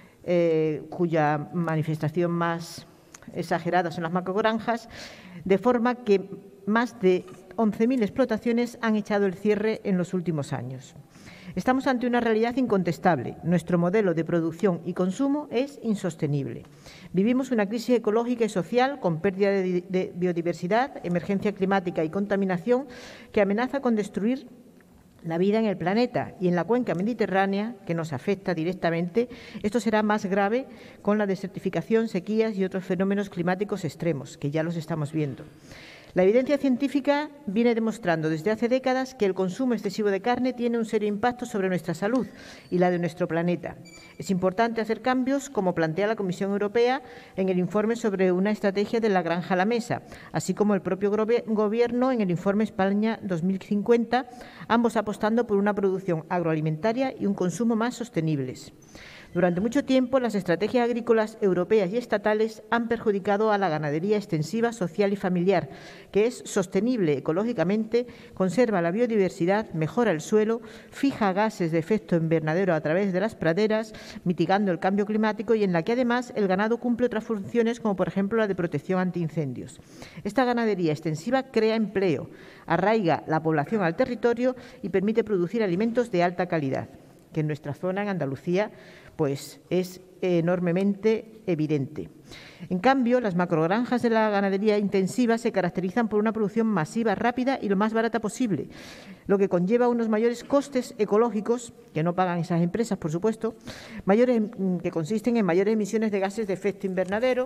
eh, cuya manifestación más exagerada son las macrogranjas, de forma que más de once mil explotaciones han echado el cierre en los últimos años. Estamos ante una realidad incontestable. Nuestro modelo de producción y consumo es insostenible. Vivimos una crisis ecológica y social con pérdida de, de biodiversidad, emergencia climática y contaminación que amenaza con destruir la vida en el planeta y en la cuenca mediterránea, que nos afecta directamente. Esto será más grave con la desertificación, sequías y otros fenómenos climáticos extremos, que ya los estamos viendo. La evidencia científica viene demostrando desde hace décadas que el consumo excesivo de carne tiene un serio impacto sobre nuestra salud y la de nuestro planeta. Es importante hacer cambios, como plantea la Comisión Europea en el informe sobre una estrategia de la granja a la mesa, así como el propio Gobierno en el informe España dos mil cincuenta, ambos apostando por una producción agroalimentaria y un consumo más sostenibles. Durante mucho tiempo, las estrategias agrícolas europeas y estatales han perjudicado a la ganadería extensiva, social y familiar, que es sostenible ecológicamente, conserva la biodiversidad, mejora el suelo, fija gases de efecto invernadero a través de las praderas, mitigando el cambio climático, y en la que además el ganado cumple otras funciones, como por ejemplo la de protección antiincendios. Esta ganadería extensiva crea empleo, arraiga la población al territorio y permite producir alimentos de alta calidad, que en nuestra zona, en Andalucía, pues es enormemente evidente. En cambio, las macrogranjas de la ganadería intensiva se caracterizan por una producción masiva, rápida y lo más barata posible, lo que conlleva unos mayores costes ecológicos, que no pagan esas empresas, por supuesto, mayores, que consisten en mayores emisiones de gases de efecto invernadero,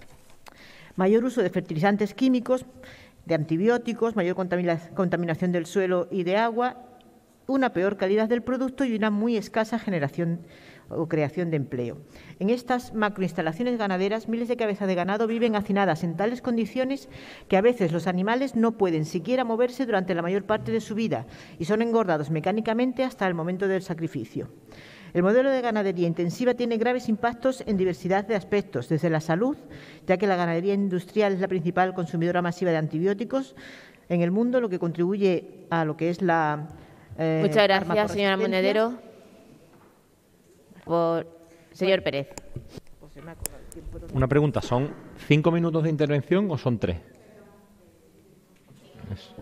mayor uso de fertilizantes químicos, de antibióticos, mayor contaminación del suelo y de agua, una peor calidad del producto y una muy escasa generación o creación de empleo. En estas macroinstalaciones ganaderas, miles de cabezas de ganado viven hacinadas en tales condiciones que a veces los animales no pueden siquiera moverse durante la mayor parte de su vida y son engordados mecánicamente hasta el momento del sacrificio. El modelo de ganadería intensiva tiene graves impactos en diversidad de aspectos, desde la salud, ya que la ganadería industrial es la principal consumidora masiva de antibióticos en el mundo, lo que contribuye a lo que es la Eh, Muchas gracias, señora Monedero. Por... Señor Pérez. Una pregunta, ¿son cinco minutos de intervención o son tres? Eso.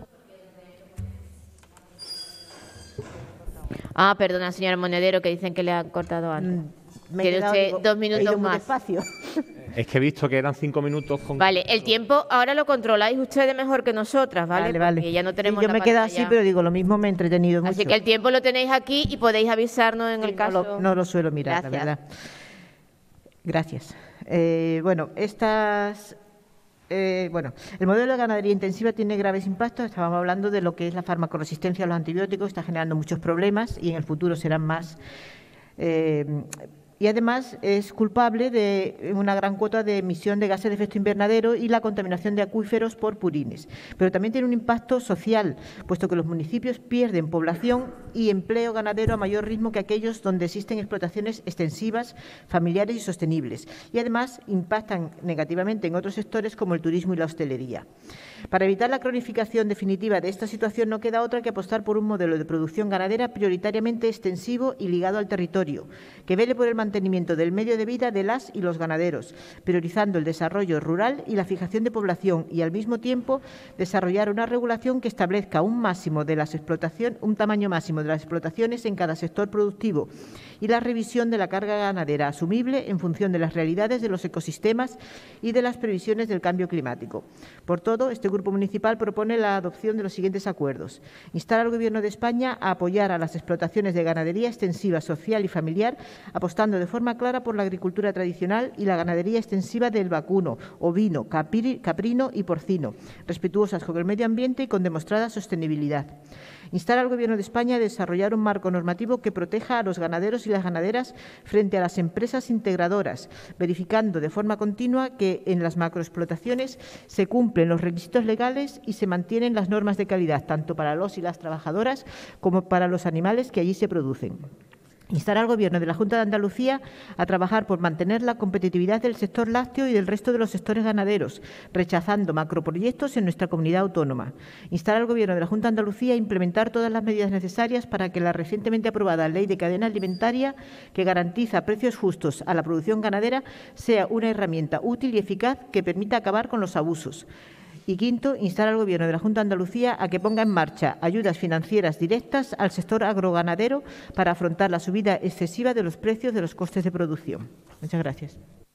Ah, perdona, señora Monedero, que dicen que le han cortado antes. Me Quiere quedado, usted digo, dos minutos más. Despacio. Es que he visto que eran cinco minutos con... Vale, el tiempo ahora lo controláis ustedes mejor que nosotras, ¿vale? Vale, vale. Porque ya no tenemos Sí, yo la me quedo así, pantalla. pero digo, lo mismo me he entretenido mucho. Así que el tiempo lo tenéis aquí y podéis avisarnos en Sí, el caso. No lo, no lo suelo mirar, Gracias. la verdad. Gracias. Eh, bueno, estas... Eh, bueno, el modelo de ganadería intensiva tiene graves impactos. Estábamos hablando de lo que es la farmacoresistencia a los antibióticos, está generando muchos problemas y en el futuro serán más. Eh, y además es culpable de una gran cuota de emisión de gases de efecto invernadero y la contaminación de acuíferos por purines. Pero también tiene un impacto social, puesto que los municipios pierden población y empleo ganadero a mayor ritmo que aquellos donde existen explotaciones extensivas, familiares y sostenibles. Y además impactan negativamente en otros sectores como el turismo y la hostelería. Para evitar la cronificación definitiva de esta situación no queda otra que apostar por un modelo de producción ganadera prioritariamente extensivo y ligado al territorio, que vele por el mantenimiento del medio de vida de las y los ganaderos, priorizando el desarrollo rural y la fijación de población y, al mismo tiempo, desarrollar una regulación que establezca un máximo de las explotaciones, un tamaño máximo de las explotaciones en cada sector productivo y la revisión de la carga ganadera asumible en función de las realidades de los ecosistemas y de las previsiones del cambio climático. Por todo, este Grupo Municipal propone la adopción de los siguientes acuerdos. Instar al Gobierno de España a apoyar a las explotaciones de ganadería extensiva, social y familiar, apostando de forma clara por la agricultura tradicional y la ganadería extensiva del vacuno, ovino, caprino y porcino, respetuosas con el medio ambiente y con demostrada sostenibilidad. Instar al Gobierno de España a desarrollar un marco normativo que proteja a los ganaderos y las ganaderas frente a las empresas integradoras, verificando de forma continua que en las macroexplotaciones se cumplen los requisitos legales y se mantienen las normas de calidad, tanto para los y las trabajadoras como para los animales que allí se producen. Instar al Gobierno de la Junta de Andalucía a trabajar por mantener la competitividad del sector lácteo y del resto de los sectores ganaderos, rechazando macroproyectos en nuestra comunidad autónoma. Instar al Gobierno de la Junta de Andalucía a implementar todas las medidas necesarias para que la recientemente aprobada Ley de Cadena Alimentaria, que garantiza precios justos a la producción ganadera, sea una herramienta útil y eficaz que permita acabar con los abusos. Y quinto, instar al Gobierno de la Junta de Andalucía a que ponga en marcha ayudas financieras directas al sector agroganadero para afrontar la subida excesiva de los precios de los costes de producción. Muchas gracias.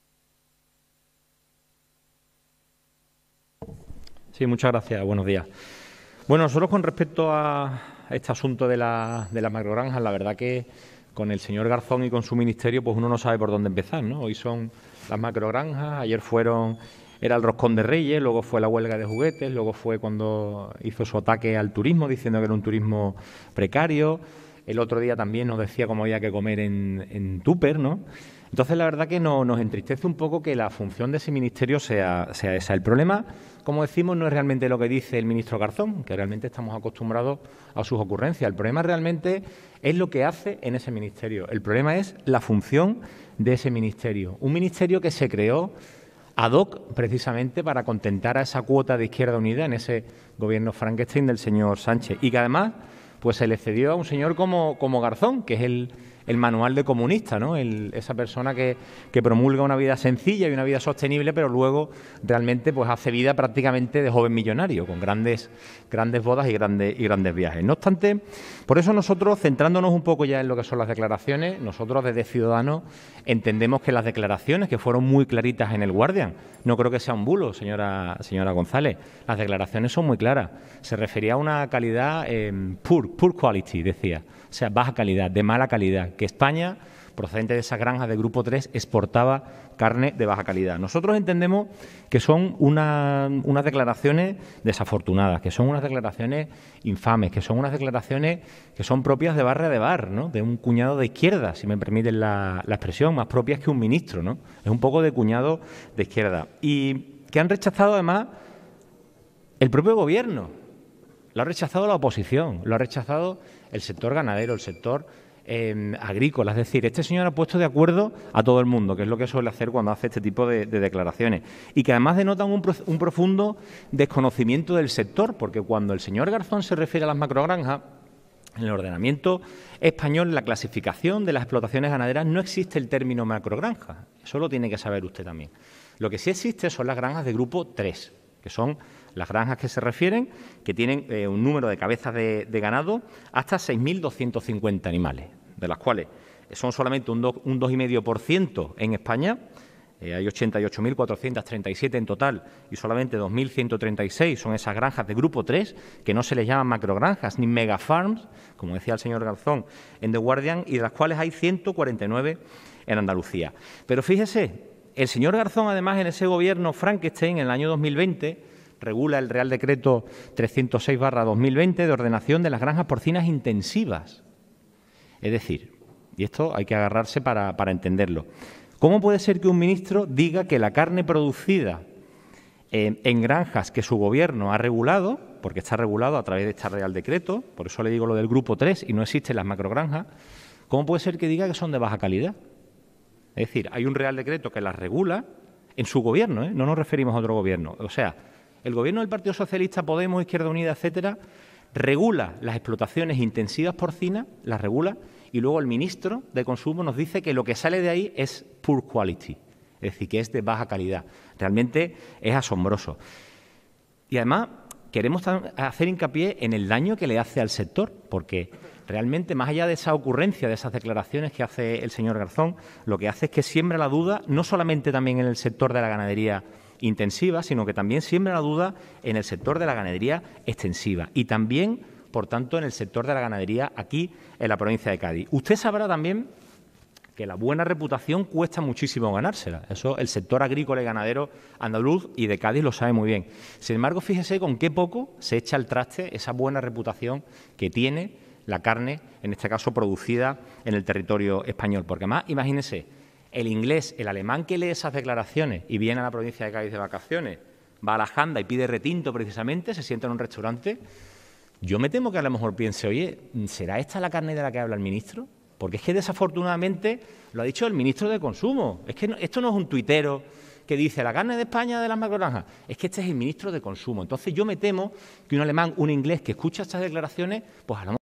Sí, muchas gracias. Buenos días. Bueno, nosotros con respecto a este asunto de, la, de las macrogranjas, la verdad que con el señor Garzón y con su ministerio, pues uno no sabe por dónde empezar, ¿no? Hoy son las macrogranjas, ayer fueron... Era el roscón de Reyes, luego fue la huelga de juguetes, luego fue cuando hizo su ataque al turismo, diciendo que era un turismo precario. El otro día también nos decía cómo había que comer en, en tupper, ¿no? Entonces, la verdad que no, nos entristece un poco que la función de ese ministerio sea, sea esa. El problema, como decimos, no es realmente lo que dice el ministro Garzón, que realmente estamos acostumbrados a sus ocurrencias. El problema realmente es lo que hace en ese ministerio. El problema es la función de ese ministerio. Un ministerio que se creó ad hoc, precisamente, para contentar a esa cuota de Izquierda Unida en ese gobierno Frankenstein del señor Sánchez. Y que, además, pues se le cedió a un señor como, como Garzón, que es el, el manual de comunista, ¿no? El, esa persona que, que promulga una vida sencilla y una vida sostenible, pero luego realmente pues hace vida prácticamente de joven millonario, con grandes, grandes bodas y grandes, y grandes viajes. No obstante, por eso nosotros, centrándonos un poco ya en lo que son las declaraciones, nosotros desde Ciudadanos entendemos que las declaraciones, que fueron muy claritas en el Guardian, no creo que sea un bulo, señora, señora González, las declaraciones son muy claras. Se refería a una calidad eh, poor, poor quality, decía, o sea, baja calidad, de mala calidad, que España, procedente de esas granjas de Grupo tres, exportaba carne de baja calidad. Nosotros entendemos que son una, unas declaraciones desafortunadas, que son unas declaraciones infames, que son unas declaraciones que son propias de barra de bar, ¿no? De un cuñado de izquierda, si me permiten la, la expresión, más propias que un ministro, ¿no? Es un poco de cuñado de izquierda. Y que han rechazado además el propio Gobierno, lo ha rechazado la oposición, lo ha rechazado el sector ganadero, el sector Eh, agrícola. Es decir, este señor ha puesto de acuerdo a todo el mundo, que es lo que suele hacer cuando hace este tipo de, de declaraciones, y que además denotan un, un profundo desconocimiento del sector, porque cuando el señor Garzón se refiere a las macrogranjas, en el ordenamiento español, la clasificación de las explotaciones ganaderas, no existe el término macrogranja. Eso lo tiene que saber usted también. Lo que sí existe son las granjas de grupo tres, que son las granjas que se refieren, que tienen eh, un número de cabezas de, de ganado hasta seis mil doscientos cincuenta animales, de las cuales son solamente un, do, un dos coma cinco por ciento en España. Eh, hay ochenta y ocho mil cuatrocientos treinta y siete en total y solamente dos mil ciento treinta y seis son esas granjas de grupo tres, que no se les llaman macrogranjas ni megafarms, como decía el señor Garzón en The Guardian, y de las cuales hay ciento cuarenta y nueve en Andalucía. Pero fíjese, el señor Garzón, además, en ese gobierno Frankenstein, en el año dos mil veinte, regula el Real Decreto trescientos seis barra dos mil veinte de ordenación de las granjas porcinas intensivas. Es decir, y esto hay que agarrarse para, para entenderlo, ¿cómo puede ser que un ministro diga que la carne producida eh, en granjas que su gobierno ha regulado, porque está regulado a través de este Real Decreto, por eso le digo lo del grupo tres y no existen las macrogranjas, ¿cómo puede ser que diga que son de baja calidad? Es decir, hay un Real Decreto que las regula en su gobierno, ¿eh? No nos referimos a otro gobierno. O sea, el gobierno del Partido Socialista, Podemos, Izquierda Unida, etcétera, regula las explotaciones intensivas porcinas, las regula, y luego el ministro de Consumo nos dice que lo que sale de ahí es poor quality, es decir, que es de baja calidad. Realmente es asombroso. Y además queremos hacer hincapié en el daño que le hace al sector, porque realmente, más allá de esa ocurrencia, de esas declaraciones que hace el señor Garzón, lo que hace es que siembra la duda, no solamente también en el sector de la ganadería intensiva, sino que también siembra la duda en el sector de la ganadería extensiva y también, por tanto, en el sector de la ganadería aquí en la provincia de Cádiz. Usted sabrá también que la buena reputación cuesta muchísimo ganársela. Eso el sector agrícola y ganadero andaluz y de Cádiz lo sabe muy bien. Sin embargo, fíjese con qué poco se echa al traste esa buena reputación que tiene la carne, en este caso producida en el territorio español. Porque además, imagínese, el inglés, el alemán que lee esas declaraciones y viene a la provincia de Cádiz de vacaciones, va a la Janda y pide retinto precisamente, se sienta en un restaurante, yo me temo que a lo mejor piense, oye, ¿será esta la carne de la que habla el ministro? Porque es que desafortunadamente lo ha dicho el ministro de Consumo. Es que no, esto no es un tuitero que dice la carne de España de las macrogranjas. Es que este es el ministro de Consumo. Entonces yo me temo que un alemán, un inglés que escucha estas declaraciones, pues a lo